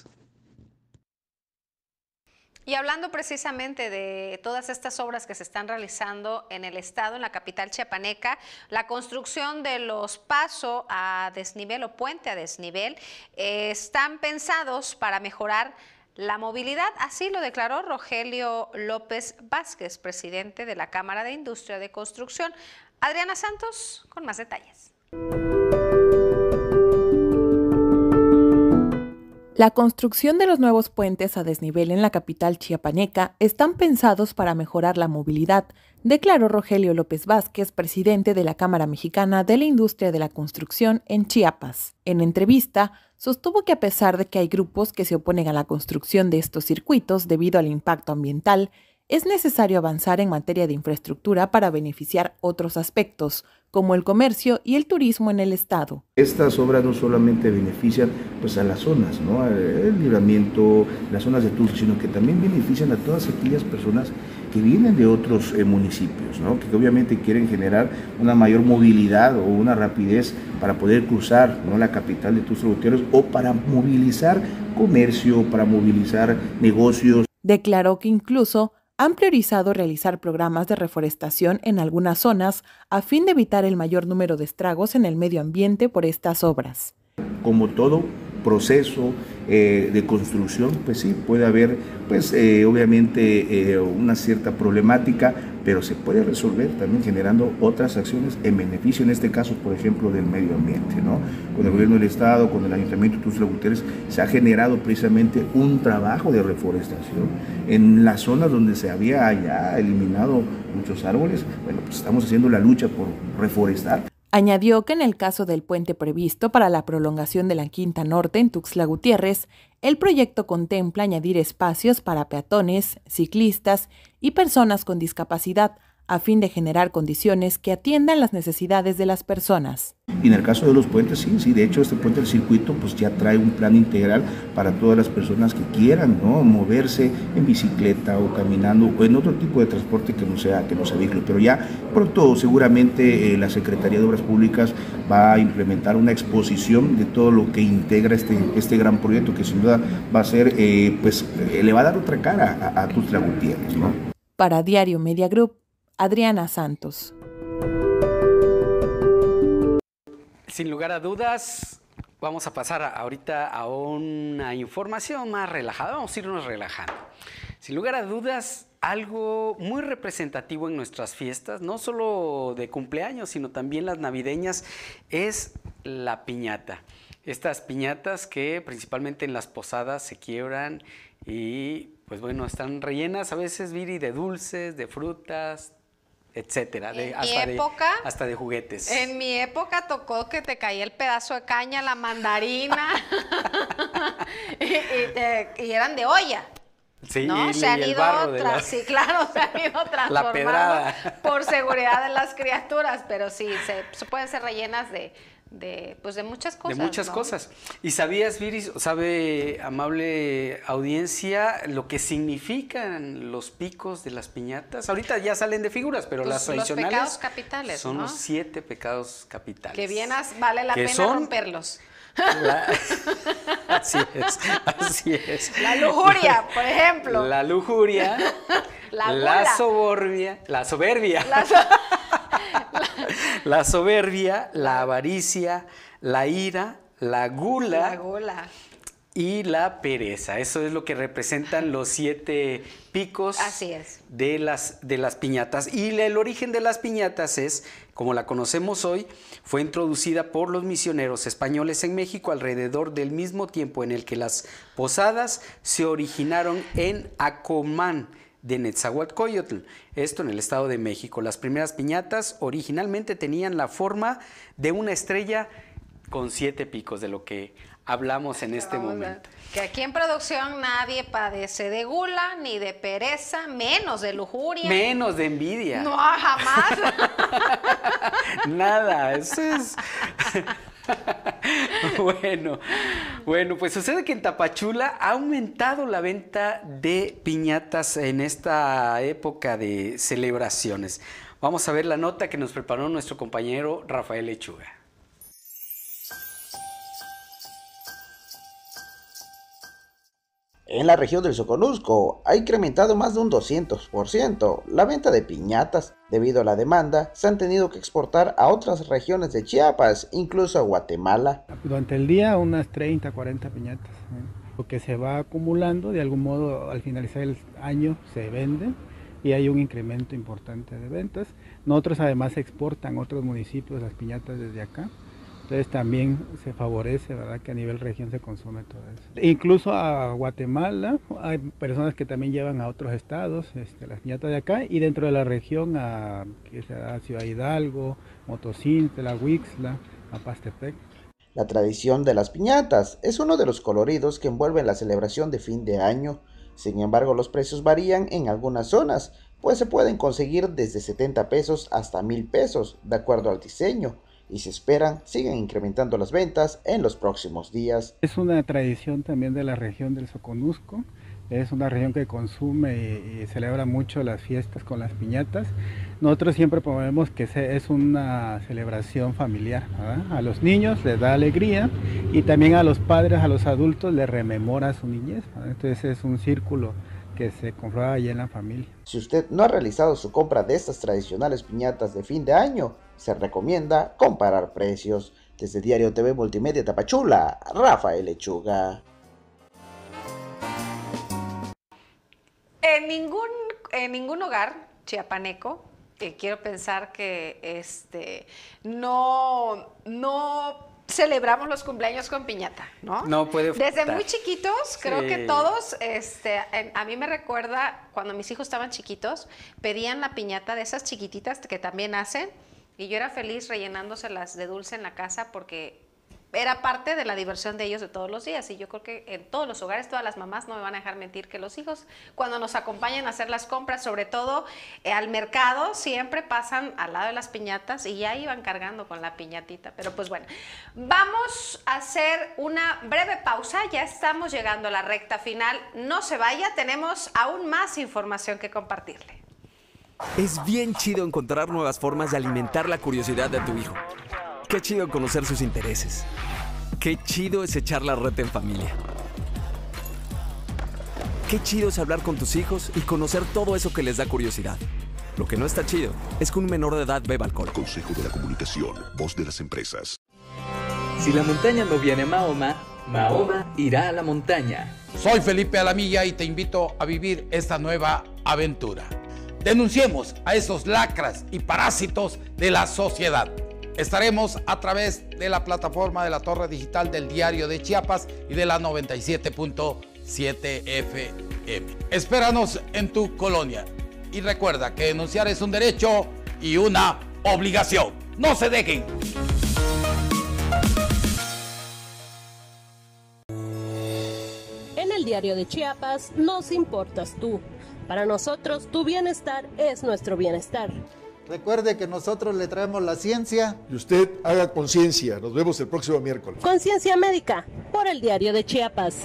Y hablando precisamente de todas estas obras que se están realizando en el estado, en la capital chiapaneca, la construcción de los pasos a desnivel o puente a desnivel eh, están pensados para mejorar la movilidad. Así lo declaró Rogelio López Vázquez, presidente de la Cámara de Industria de Construcción. Adriana Santos con más detalles. La construcción de los nuevos puentes a desnivel en la capital chiapaneca están pensados para mejorar la movilidad, declaró Rogelio López Vázquez, presidente de la Cámara Mexicana de la Industria de la Construcción en Chiapas. En entrevista, sostuvo que a pesar de que hay grupos que se oponen a la construcción de estos circuitos debido al impacto ambiental, es necesario avanzar en materia de infraestructura para beneficiar otros aspectos, como el comercio y el turismo en el estado. Estas obras no solamente benefician pues, a las zonas, ¿no? el libramiento, las zonas de Tuxtla, sino que también benefician a todas aquellas personas que vienen de otros eh, municipios, ¿no? que obviamente quieren generar una mayor movilidad o una rapidez para poder cruzar, ¿no? la capital de Tuxtla Gutiérrez o para movilizar comercio, para movilizar negocios. Declaró que incluso han priorizado realizar programas de reforestación en algunas zonas a fin de evitar el mayor número de estragos en el medio ambiente por estas obras. Como todo proceso eh, de construcción, pues sí, puede haber, pues eh, obviamente eh, una cierta problemática, pero se puede resolver también generando otras acciones en beneficio, en este caso, por ejemplo, del medio ambiente, ¿no? Con el gobierno del estado, con el ayuntamiento de Tuxtla Gutiérrez, se ha generado precisamente un trabajo de reforestación en las zonas donde se había ya eliminado muchos árboles. Bueno, pues estamos haciendo la lucha por reforestar. Añadió que en el caso del puente previsto para la prolongación de la Quinta Norte en Tuxtla Gutiérrez, el proyecto contempla añadir espacios para peatones, ciclistas y personas con discapacidad, a fin de generar condiciones que atiendan las necesidades de las personas. Y en el caso de los puentes, sí, sí, de hecho este puente del circuito pues ya trae un plan integral para todas las personas que quieran, ¿no? moverse en bicicleta o caminando o en otro tipo de transporte que no sea, que no sea vehículo. Pero ya pronto seguramente eh, la Secretaría de Obras Públicas va a implementar una exposición de todo lo que integra este, este gran proyecto que sin duda va a ser, eh, pues eh, le va a dar otra cara a, a Tuxtla Gutiérrez, ¿no? Para Diario Media Group, Adriana Santos. Sin lugar a dudas, vamos a pasar a, ahorita a una información más relajada. Vamos a irnos relajando. Sin lugar a dudas, algo muy representativo en nuestras fiestas, no solo de cumpleaños, sino también las navideñas, es la piñata. Estas piñatas que principalmente en las posadas se quiebran y, pues bueno, están rellenas a veces, Viri, de dulces, de frutas, etcétera, de, hasta, época, de, hasta de juguetes. En mi época tocó que te caía el pedazo de caña, la mandarina, y, y, y eran de olla. Sí, ¿no? y, se han y el ido barro de la... Sí, claro, se han ido transformando por seguridad de las criaturas, pero sí, se, se pueden ser rellenas de, de, pues de muchas cosas. De muchas ¿no? cosas. ¿Y sabías, Viris, sabe, amable audiencia, lo que significan los picos de las piñatas? Ahorita ya salen de figuras, pero Pues las tradicionales los pecados capitales, son ¿no? los siete pecados capitales. Que bien as- vale la Que pena son romperlos. La- así es, así es. La lujuria, por ejemplo. La lujuria, La la, gula. soberbia, la soberbia, La so- la soberbia, la avaricia, la ira, la gula, La gula. y la pereza. Eso es lo que representan los siete picos Así es. de las, de las piñatas. Y el origen de las piñatas es, como la conocemos hoy, fue introducida por los misioneros españoles en México alrededor del mismo tiempo en el que las posadas se originaron en Acomán de Netzahualcoyotl, esto en el Estado de México. Las primeras piñatas originalmente tenían la forma de una estrella con siete picos, de lo que hablamos en este Vamos a- momento. Que aquí en producción nadie padece de gula, ni de pereza, menos de lujuria. Menos de envidia. No, jamás. Nada, eso es... bueno, bueno, pues sucede que en Tapachula ha aumentado la venta de piñatas en esta época de celebraciones. Vamos a ver la nota que nos preparó nuestro compañero Rafael Lechuga. En la región del Soconusco ha incrementado más de un doscientos por ciento la venta de piñatas. Debido a la demanda, se han tenido que exportar a otras regiones de Chiapas, incluso a Guatemala. Durante el día unas treinta, cuarenta piñatas. ¿eh? Lo que se va acumulando, de algún modo al finalizar el año se venden y hay un incremento importante de ventas. Nosotros además exportan a otros municipios las piñatas desde acá. Entonces también se favorece, ¿verdad?, que a nivel región se consume todo eso. Incluso a Guatemala hay personas que también llevan a otros estados este, las piñatas de acá, y dentro de la región a, que será Ciudad Hidalgo, Motocintla, Huixla, a Pastepec. La tradición de las piñatas es uno de los coloridos que envuelven la celebración de fin de año. Sin embargo, los precios varían en algunas zonas, pues se pueden conseguir desde setenta pesos hasta mil pesos, de acuerdo al diseño. Y se esperan sigan incrementando las ventas en los próximos días. Es una tradición también de la región del Soconusco, es una región que consume y, y celebra mucho las fiestas con las piñatas. Nosotros siempre promovemos que se, es una celebración familiar, ¿verdad? A los niños les da alegría y también a los padres, a los adultos les rememora su niñez, ¿verdad? Entonces es un círculo que se comprueba allí en la familia. Si usted no ha realizado su compra de estas tradicionales piñatas de fin de año, se recomienda comparar precios. Desde Diario T V Multimedia Tapachula, Rafael Lechuga. En ningún, en ningún hogar chiapaneco, eh, quiero pensar que este, no, no celebramos los cumpleaños con piñata, ¿no? No puede Desde faltar. muy chiquitos, creo Sí. que todos, este, en- a mí me recuerda cuando mis hijos estaban chiquitos, pedían la piñata de esas chiquititas que también hacen, y yo era feliz rellenándoselas de dulce en la casa porque era parte de la diversión de ellos de todos los días. Y yo creo que en todos los hogares, todas las mamás no me van a dejar mentir que los hijos, cuando nos acompañan a hacer las compras, sobre todo eh, al mercado, siempre pasan al lado de las piñatas y ya iban cargando con la piñatita. Pero pues bueno, vamos a hacer una breve pausa. Ya estamos llegando a la recta final. No se vaya, tenemos aún más información que compartirle. Es bien chido encontrar nuevas formas de alimentar la curiosidad de tu hijo. Qué chido conocer sus intereses. Qué chido es echar la reta en familia. Qué chido es hablar con tus hijos y conocer todo eso que les da curiosidad. Lo que no está chido es que un menor de edad beba alcohol. Consejo de la Comunicación, voz de las empresas. Si la montaña no viene a Mahoma, Mahoma irá a la montaña. Soy Felipe Alamilla y te invito a vivir esta nueva aventura. Denunciemos a esos lacras y parásitos de la sociedad. Estaremos a través de la plataforma de la Torre Digital del Diario de Chiapas y de la noventa y siete punto siete F M. Espéranos en tu colonia. Y recuerda que denunciar es un derecho y una obligación. ¡No se dejen! En el Diario de Chiapas nos importas tú. Para nosotros, tu bienestar es nuestro bienestar. Recuerde que nosotros le traemos la ciencia. Y usted haga conciencia. Nos vemos el próximo miércoles. Conciencia Médica, por el Diario de Chiapas.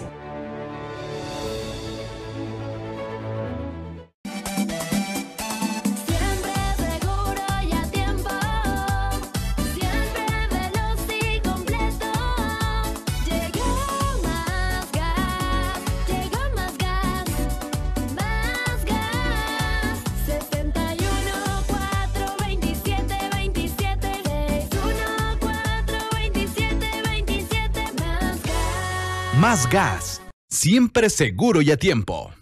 Más gas, siempre seguro y a tiempo.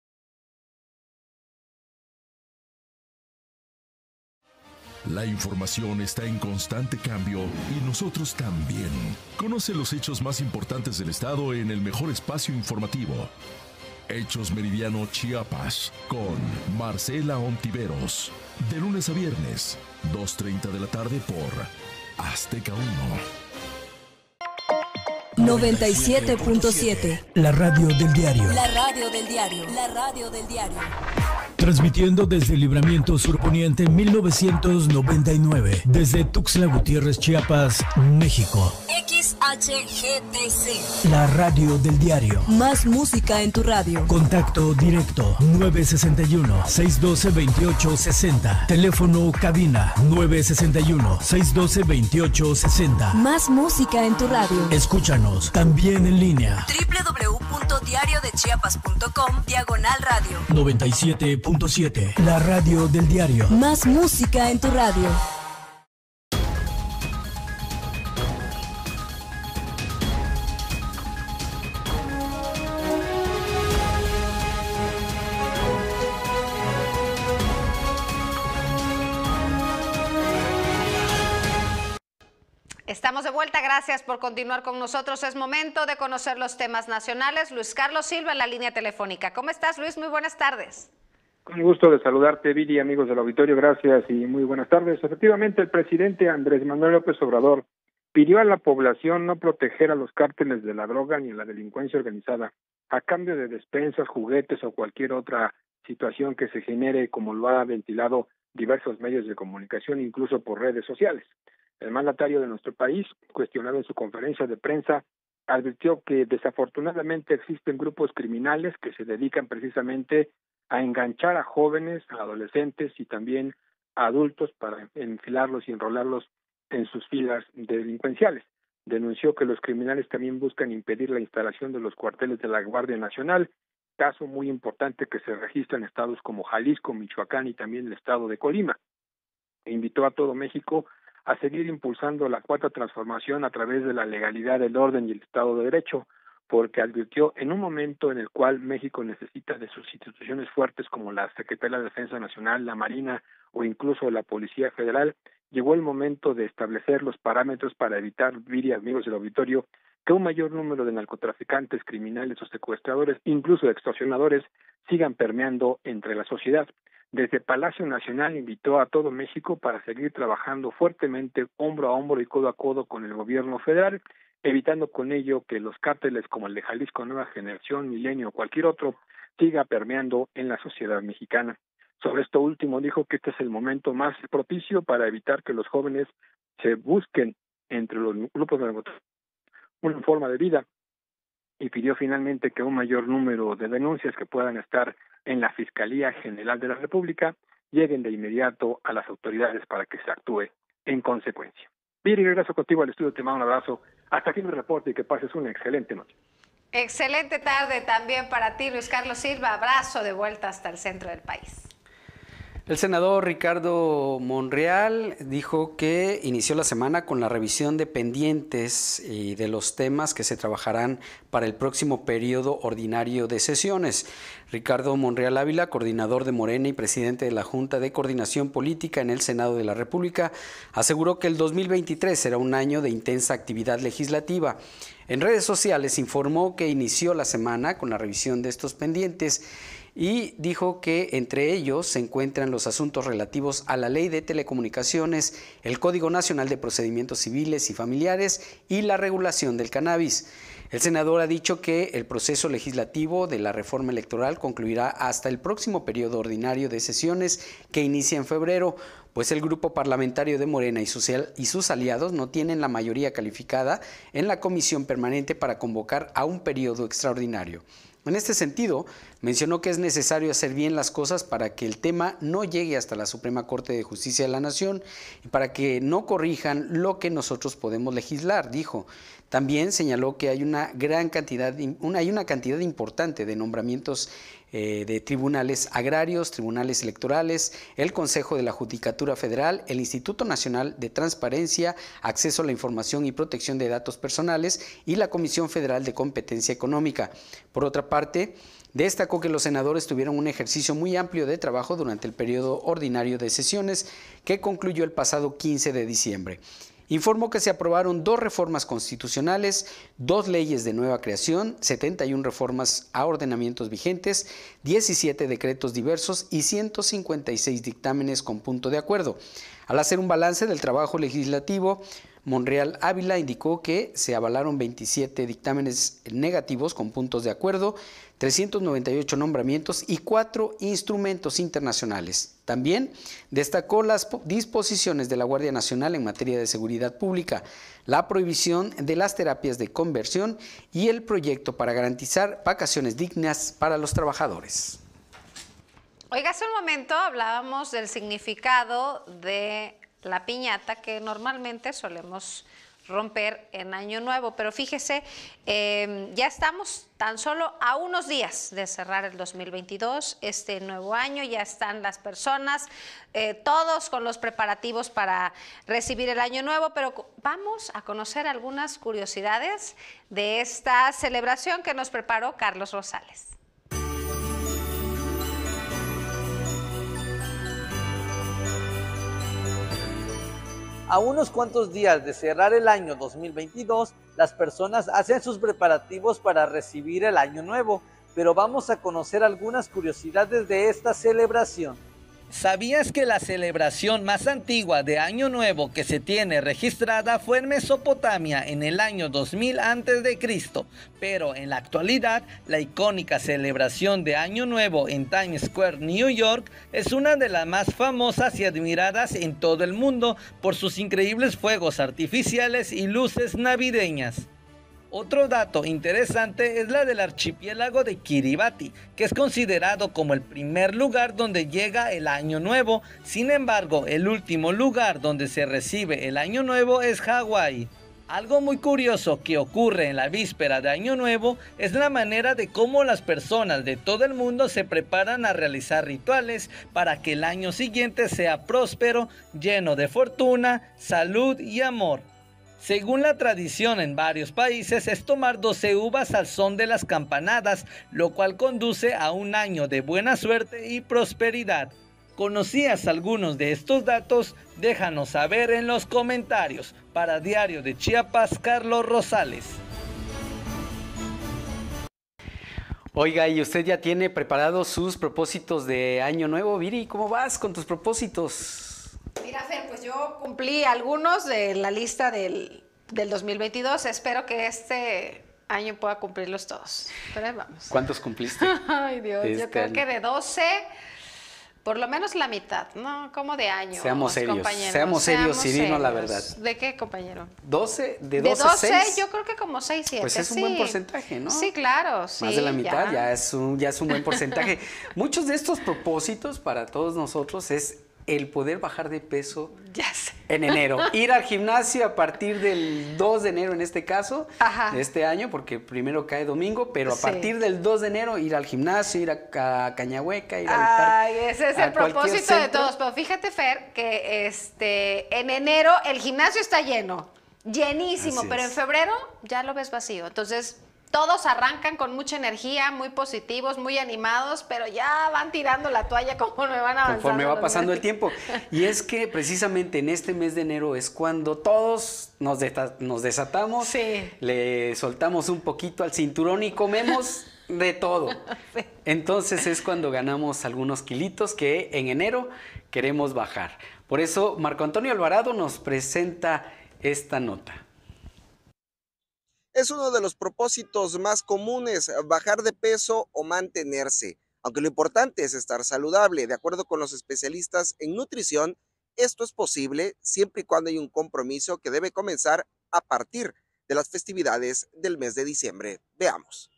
La información está en constante cambio y nosotros también. Conoce los hechos más importantes del estado en el mejor espacio informativo. Hechos Meridiano Chiapas con Marcela Ontiveros. De lunes a viernes, dos treinta de la tarde por Azteca uno. noventa y siete punto siete. La radio del diario. La radio del diario. La radio del diario. Transmitiendo desde Libramiento Surponiente mil novecientos noventa y nueve. Desde Tuxtla Gutiérrez, Chiapas, México. X H G T C. La radio del diario. Más música en tu radio. Contacto directo nueve sesenta y uno, seiscientos doce, veintiocho sesenta. Teléfono cabina nueve sesenta y uno, seiscientos doce, veintiocho sesenta. Más música en tu radio. Escúchanos también en línea. doble u doble u doble u punto diario de chiapas punto com diagonal radio. noventa y siete punto siete. La radio del diario. Más música en tu radio. Estamos de vuelta, gracias por continuar con nosotros. Es momento de conocer los temas nacionales. Luis Carlos Silva en la línea telefónica. ¿Cómo estás, Luis? Muy buenas tardes. Con gusto de saludarte, Viri, amigos del auditorio, gracias y muy buenas tardes. Efectivamente, el presidente Andrés Manuel López Obrador pidió a la población no proteger a los cárteles de la droga ni a la delincuencia organizada a cambio de despensas, juguetes o cualquier otra situación que se genere, como lo ha ventilado diversos medios de comunicación, incluso por redes sociales. El mandatario de nuestro país, cuestionado en su conferencia de prensa, advirtió que desafortunadamente existen grupos criminales que se dedican precisamente a enganchar a jóvenes, a adolescentes y también a adultos para enfilarlos y enrolarlos en sus filas delincuenciales. Denunció que los criminales también buscan impedir la instalación de los cuarteles de la Guardia Nacional, caso muy importante que se registra en estados como Jalisco, Michoacán y también el estado de Colima. E invitó a todo México a seguir impulsando la cuarta transformación a través de la legalidad, el orden y el Estado de Derecho, porque advirtió en un momento en el cual México necesita de sus instituciones fuertes como la Secretaría de Defensa Nacional, la Marina o incluso la Policía Federal, llegó el momento de establecer los parámetros para evitar, Viri, amigos del auditorio, que un mayor número de narcotraficantes, criminales o secuestradores, incluso extorsionadores, sigan permeando entre la sociedad. Desde Palacio Nacional invitó a todo México para seguir trabajando fuertemente hombro a hombro y codo a codo con el gobierno federal, evitando con ello que los cárteles como el de Jalisco Nueva Generación, Milenio o cualquier otro siga permeando en la sociedad mexicana. Sobre esto último dijo que este es el momento más propicio para evitar que los jóvenes se busquen entre los grupos de narcotráfico una forma de vida y pidió finalmente que un mayor número de denuncias que puedan estar en la Fiscalía General de la República lleguen de inmediato a las autoridades para que se actúe en consecuencia. Viri, regreso contigo al estudio, te mando un abrazo. Hasta aquí mi reporte y que pases una excelente noche. Excelente tarde también para ti, Luis Carlos Silva. Abrazo de vuelta hasta el centro del país. El senador Ricardo Monreal dijo que inició la semana con la revisión de pendientes y de los temas que se trabajarán para el próximo periodo ordinario de sesiones. Ricardo Monreal Ávila, coordinador de Morena y presidente de la Junta de Coordinación Política en el Senado de la República, aseguró que el dos mil veintitrés será un año de intensa actividad legislativa. En redes sociales informó que inició la semana con la revisión de estos pendientes y dijo que entre ellos se encuentran los asuntos relativos a la Ley de Telecomunicaciones, el Código Nacional de Procedimientos Civiles y Familiares y la regulación del cannabis. El senador ha dicho que el proceso legislativo de la reforma electoral concluirá hasta el próximo periodo ordinario de sesiones que inicia en febrero, pues el grupo parlamentario de Morena y sus, y sus aliados no tienen la mayoría calificada en la comisión permanente para convocar a un periodo extraordinario. En este sentido, mencionó que es necesario hacer bien las cosas para que el tema no llegue hasta la Suprema Corte de Justicia de la Nación y para que no corrijan lo que nosotros podemos legislar, dijo. También señaló que hay una gran cantidad, una, hay una cantidad importante de nombramientos eh, de tribunales agrarios, tribunales electorales, el Consejo de la Judicatura Federal, el Instituto Nacional de Transparencia, Acceso a la Información y Protección de Datos Personales y la Comisión Federal de Competencia Económica. Por otra parte, destacó que los senadores tuvieron un ejercicio muy amplio de trabajo durante el periodo ordinario de sesiones que concluyó el pasado quince de diciembre. Informó que se aprobaron dos reformas constitucionales, dos leyes de nueva creación, setenta y una reformas a ordenamientos vigentes, diecisiete decretos diversos y ciento cincuenta y seis dictámenes con punto de acuerdo. Al hacer un balance del trabajo legislativo, Monreal Ávila indicó que se avalaron veintisiete dictámenes negativos con puntos de acuerdo, trescientos noventa y ocho nombramientos y cuatro instrumentos internacionales. También destacó las disposiciones de la Guardia Nacional en materia de seguridad pública, la prohibición de las terapias de conversión y el proyecto para garantizar vacaciones dignas para los trabajadores. Oiga, hace un momento hablábamos del significado de la piñata que normalmente solemos romper en Año Nuevo, pero fíjese, eh, ya estamos tan solo a unos días de cerrar el dos mil veintidós, este nuevo año, ya están las personas, eh, todos con los preparativos para recibir el Año Nuevo, pero vamos a conocer algunas curiosidades de esta celebración que nos preparó Carlos Rosales. A unos cuantos días de cerrar el año dos mil veintidós, las personas hacen sus preparativos para recibir el año nuevo, pero vamos a conocer algunas curiosidades de esta celebración. ¿Sabías que la celebración más antigua de Año Nuevo que se tiene registrada fue en Mesopotamia en el año dos mil antes de Cristo? Pero en la actualidad, la icónica celebración de Año Nuevo en Times Square, New York, es una de las más famosas y admiradas en todo el mundo por sus increíbles fuegos artificiales y luces navideñas. Otro dato interesante es la del archipiélago de Kiribati, que es considerado como el primer lugar donde llega el Año Nuevo. Sin embargo, el último lugar donde se recibe el Año Nuevo es Hawái. Algo muy curioso que ocurre en la víspera de Año Nuevo es la manera de cómo las personas de todo el mundo se preparan a realizar rituales para que el año siguiente sea próspero, lleno de fortuna, salud y amor. Según la tradición en varios países es tomar doce uvas al son de las campanadas, lo cual conduce a un año de buena suerte y prosperidad. ¿Conocías algunos de estos datos? Déjanos saber en los comentarios. Para Diario de Chiapas, Carlos Rosales. Oiga, ¿y usted ya tiene preparados sus propósitos de Año Nuevo? Viri, ¿cómo vas con tus propósitos? Mira, Fer, pues yo cumplí algunos de la lista del, del dos mil veintidós. Espero que este año pueda cumplirlos todos. Pero ahí vamos. ¿Cuántos cumpliste? Ay, Dios, este yo creo año? que de doce, por lo menos la mitad, ¿no? Como de años, Seamos serios, compañeros. seamos serios Seamos y dinos la serios. verdad. ¿De qué, compañero? ¿doce? ¿De De doce, doce, seis? yo creo que como seis, siete, Pues es un sí. buen porcentaje, ¿no? Sí, claro, sí. Más de la mitad ya, ya es, un, ya es un buen porcentaje. Muchos de estos propósitos para todos nosotros es el poder bajar de peso ya sé. en enero. Ir al gimnasio a partir del dos de enero en este caso, Ajá. de este año, porque primero cae domingo, pero a Sí. partir del dos de enero ir al gimnasio, ir a, a Cañahueca, ir al Ay, parque. ese es a el cualquier propósito de centro. todos. Pero fíjate, Fer, que este, en enero el gimnasio está lleno, llenísimo, Así pero es. en febrero ya lo ves vacío. Entonces, todos arrancan con mucha energía, muy positivos, muy animados, pero ya van tirando la toalla conforme van avanzando. Conforme va los pasando el meses. tiempo. Y es que precisamente en este mes de enero es cuando todos nos, deta- nos desatamos, Sí. le soltamos un poquito al cinturón y comemos de todo. Sí. Entonces es cuando ganamos algunos kilitos que en enero queremos bajar. Por eso Marco Antonio Alvarado nos presenta esta nota. Es uno de los propósitos más comunes, bajar de peso o mantenerse. Aunque lo importante es estar saludable, de acuerdo con los especialistas en nutrición, Esto es posible siempre y cuando hay un compromiso que debe comenzar a partir de las festividades del mes de diciembre. Veamos.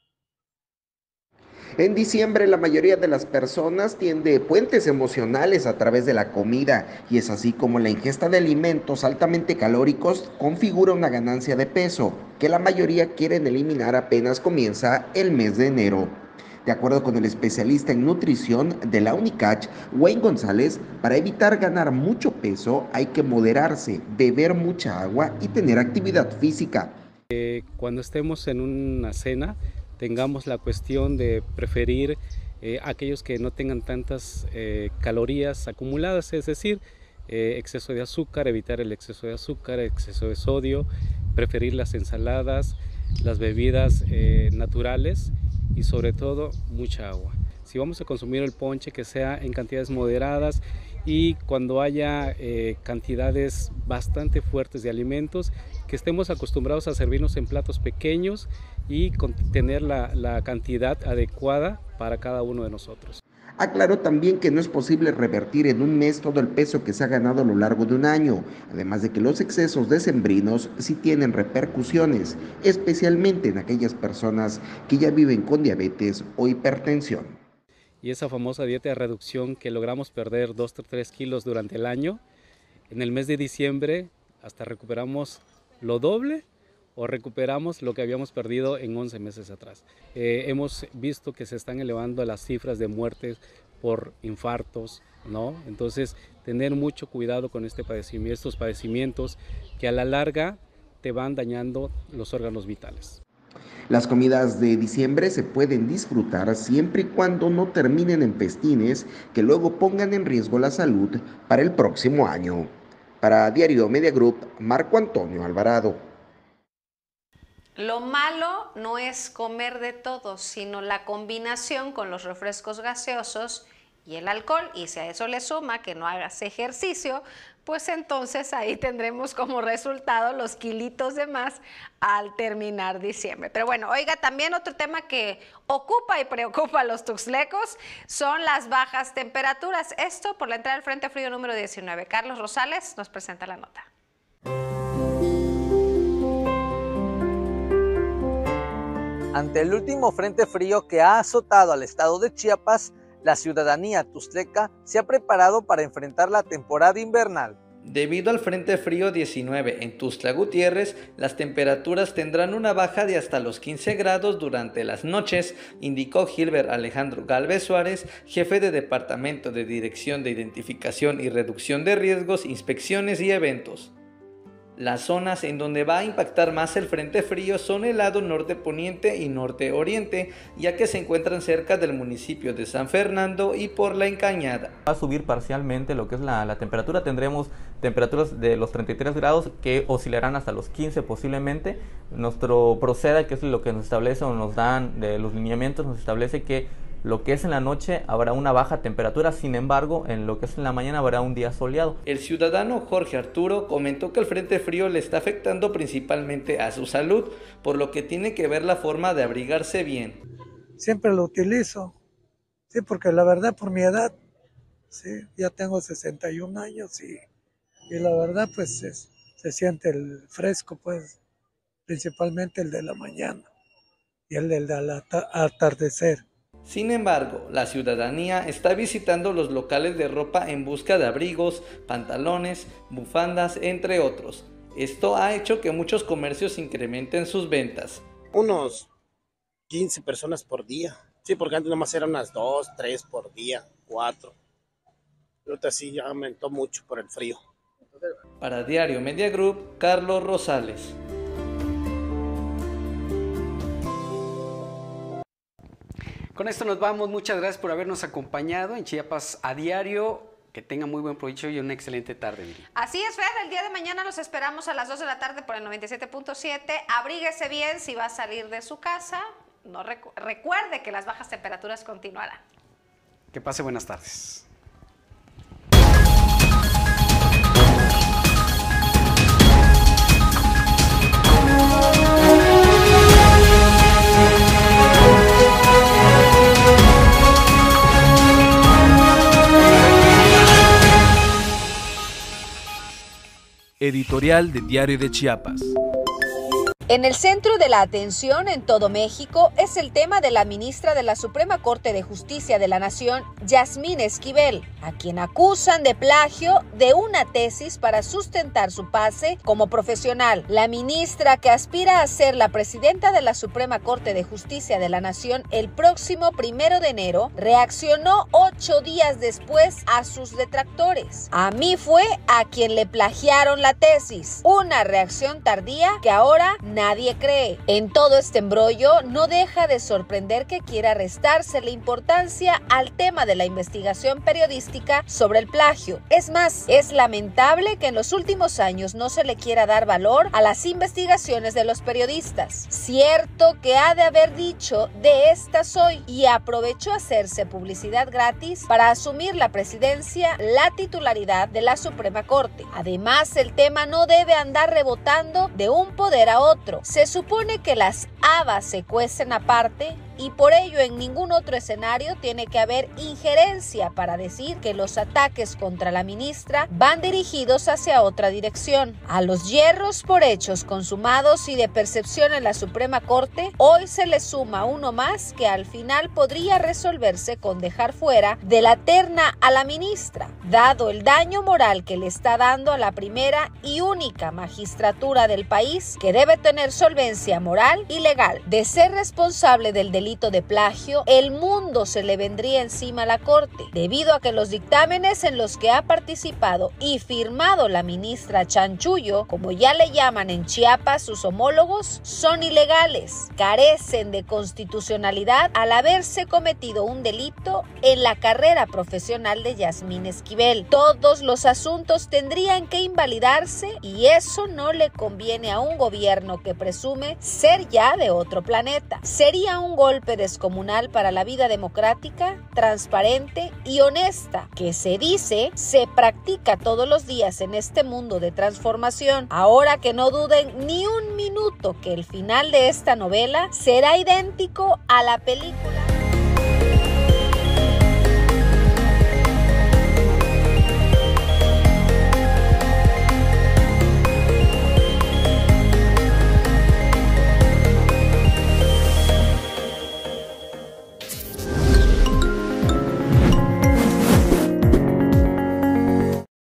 En diciembre la mayoría de las personas tiende puentes emocionales a través de la comida y es así como la ingesta de alimentos altamente calóricos configura una ganancia de peso que la mayoría quieren eliminar apenas comienza el mes de enero. De acuerdo con el especialista en nutrición de la UNICACH, Wayne González, para evitar ganar mucho peso hay que moderarse, beber mucha agua y tener actividad física. Eh, cuando estemos en una cena, tengamos la cuestión de preferir eh, aquellos que no tengan tantas eh, calorías acumuladas, es decir, eh, exceso de azúcar, evitar el exceso de azúcar, exceso de sodio, preferir las ensaladas, las bebidas eh, naturales y sobre todo mucha agua. Si vamos a consumir el ponche, que sea en cantidades moderadas y cuando haya eh, cantidades bastante fuertes de alimentos, que estemos acostumbrados a servirnos en platos pequeños y con tener la, la cantidad adecuada para cada uno de nosotros. Aclaró también que no es posible revertir en un mes todo el peso que se ha ganado a lo largo de un año, además de que los excesos decembrinos sí tienen repercusiones, especialmente en aquellas personas que ya viven con diabetes o hipertensión. Y esa famosa dieta de reducción que logramos perder dos o tres kilos durante el año, en el mes de diciembre hasta recuperamos lo doble o recuperamos lo que habíamos perdido en once meses atrás. Eh, hemos visto que se están elevando las cifras de muertes por infartos, ¿no? Entonces, tener mucho cuidado con este padecimiento, estos padecimientos que a la larga te van dañando los órganos vitales. Las comidas de diciembre se pueden disfrutar siempre y cuando no terminen en festines que luego pongan en riesgo la salud para el próximo año. Para Diario Media Group, Marco Antonio Alvarado. Lo malo no es comer de todo, sino la combinación con los refrescos gaseosos y el alcohol. Y si a eso le suma que no hagas ejercicio, pues entonces ahí tendremos como resultado los kilitos de más al terminar diciembre. Pero bueno, oiga, también otro tema que ocupa y preocupa a los tuxtlecos son las bajas temperaturas. Esto por la entrada del Frente Frío número diecinueve. Carlos Rosales nos presenta la nota. Ante el último frente frío que ha azotado al estado de Chiapas, la ciudadanía tuxtleca se ha preparado para enfrentar la temporada invernal. Debido al Frente Frío diecinueve en Tuxtla Gutiérrez, las temperaturas tendrán una baja de hasta los quince grados durante las noches, indicó Gilbert Alejandro Galvez Suárez, jefe de Departamento de Dirección de Identificación y Reducción de Riesgos, Inspecciones y Eventos. Las zonas en donde va a impactar más el frente frío son el lado norte poniente y norte oriente, ya que se encuentran cerca del municipio de San Fernando y por la Encañada. Va a subir parcialmente lo que es la, la temperatura, tendremos temperaturas de los treinta y tres grados que oscilarán hasta los quince posiblemente. Nuestro proceda, que es lo que nos establece o nos dan de los lineamientos, nos establece que lo que es en la noche habrá una baja temperatura, sin embargo, en lo que es en la mañana habrá un día soleado. El ciudadano Jorge Arturo comentó que el frente frío le está afectando principalmente a su salud, por lo que tiene que ver la forma de abrigarse bien. Siempre lo utilizo, sí, porque la verdad por mi edad, sí, ya tengo sesenta y un años y, y la verdad pues se, se siente el fresco, pues, principalmente el de la mañana y el del atardecer. Sin embargo, la ciudadanía está visitando los locales de ropa en busca de abrigos, pantalones, bufandas, entre otros. Esto ha hecho que muchos comercios incrementen sus ventas. Unos quince personas por día. Sí, porque antes nomás eran unas dos, tres por día, cuatro. Ahorita sí ya aumentó mucho por el frío. Para Diario Media Group, Carlos Rosales. Con esto nos vamos. Muchas gracias por habernos acompañado en Chiapas a Diario. Que tengan muy buen provecho y una excelente tarde, Miri. Así es, Fer. El día de mañana los esperamos a las dos de la tarde por el noventa y siete punto siete. Abríguese bien si va a salir de su casa. No recu- recuerde que las bajas temperaturas continuarán. Que pase buenas tardes. editorial de Diario de Chiapas. En el centro de la atención en todo México es el tema de la ministra de la Suprema Corte de Justicia de la Nación, Yasmín Esquivel, a quien acusan de plagio de una tesis para sustentar su pase como profesional. La ministra, que aspira a ser la presidenta de la Suprema Corte de Justicia de la Nación el próximo primero de enero, reaccionó ocho días después a sus detractores. A mí fue a quien le plagiaron la tesis. Una reacción tardía que ahora nadie cree. En todo este embrollo no deja de sorprender que quiera restarse la importancia al tema de la investigación periodística sobre el plagio. Es más, es lamentable que en los últimos años no se le quiera dar valor a las investigaciones de los periodistas. Cierto que ha de haber dicho de esta soy y aprovechó hacerse publicidad gratis para asumir la presidencia, la titularidad de la Suprema Corte. Además, el tema no debe andar rebotando de un poder a otro. Se supone que las habas se cuecen aparte y por ello en ningún otro escenario tiene que haber injerencia para decir que los ataques contra la ministra van dirigidos hacia otra dirección. A los hierros por hechos consumados y de percepción en la Suprema Corte, hoy se le suma uno más que al final podría resolverse con dejar fuera de la terna a la ministra, dado el daño moral que le está dando a la primera y única magistratura del país, que debe tener solvencia moral y legal. De ser responsable del delito de plagio, el mundo se le vendría encima a la Corte, debido a que los dictámenes en los que ha participado y firmado la ministra Chanchullo, como ya le llaman en Chiapas sus homólogos, son ilegales, carecen de constitucionalidad al haberse cometido un delito en la carrera profesional de Yasmín Esquivel. Todos los asuntos tendrían que invalidarse y eso no le conviene a un gobierno que presume ser ya de otro planeta. Sería un golpe descomunal para la vida democrática, transparente y honesta, que se dice se practica todos los días en este mundo de transformación. Ahora que no duden ni un minuto que el final de esta novela será idéntico a la película.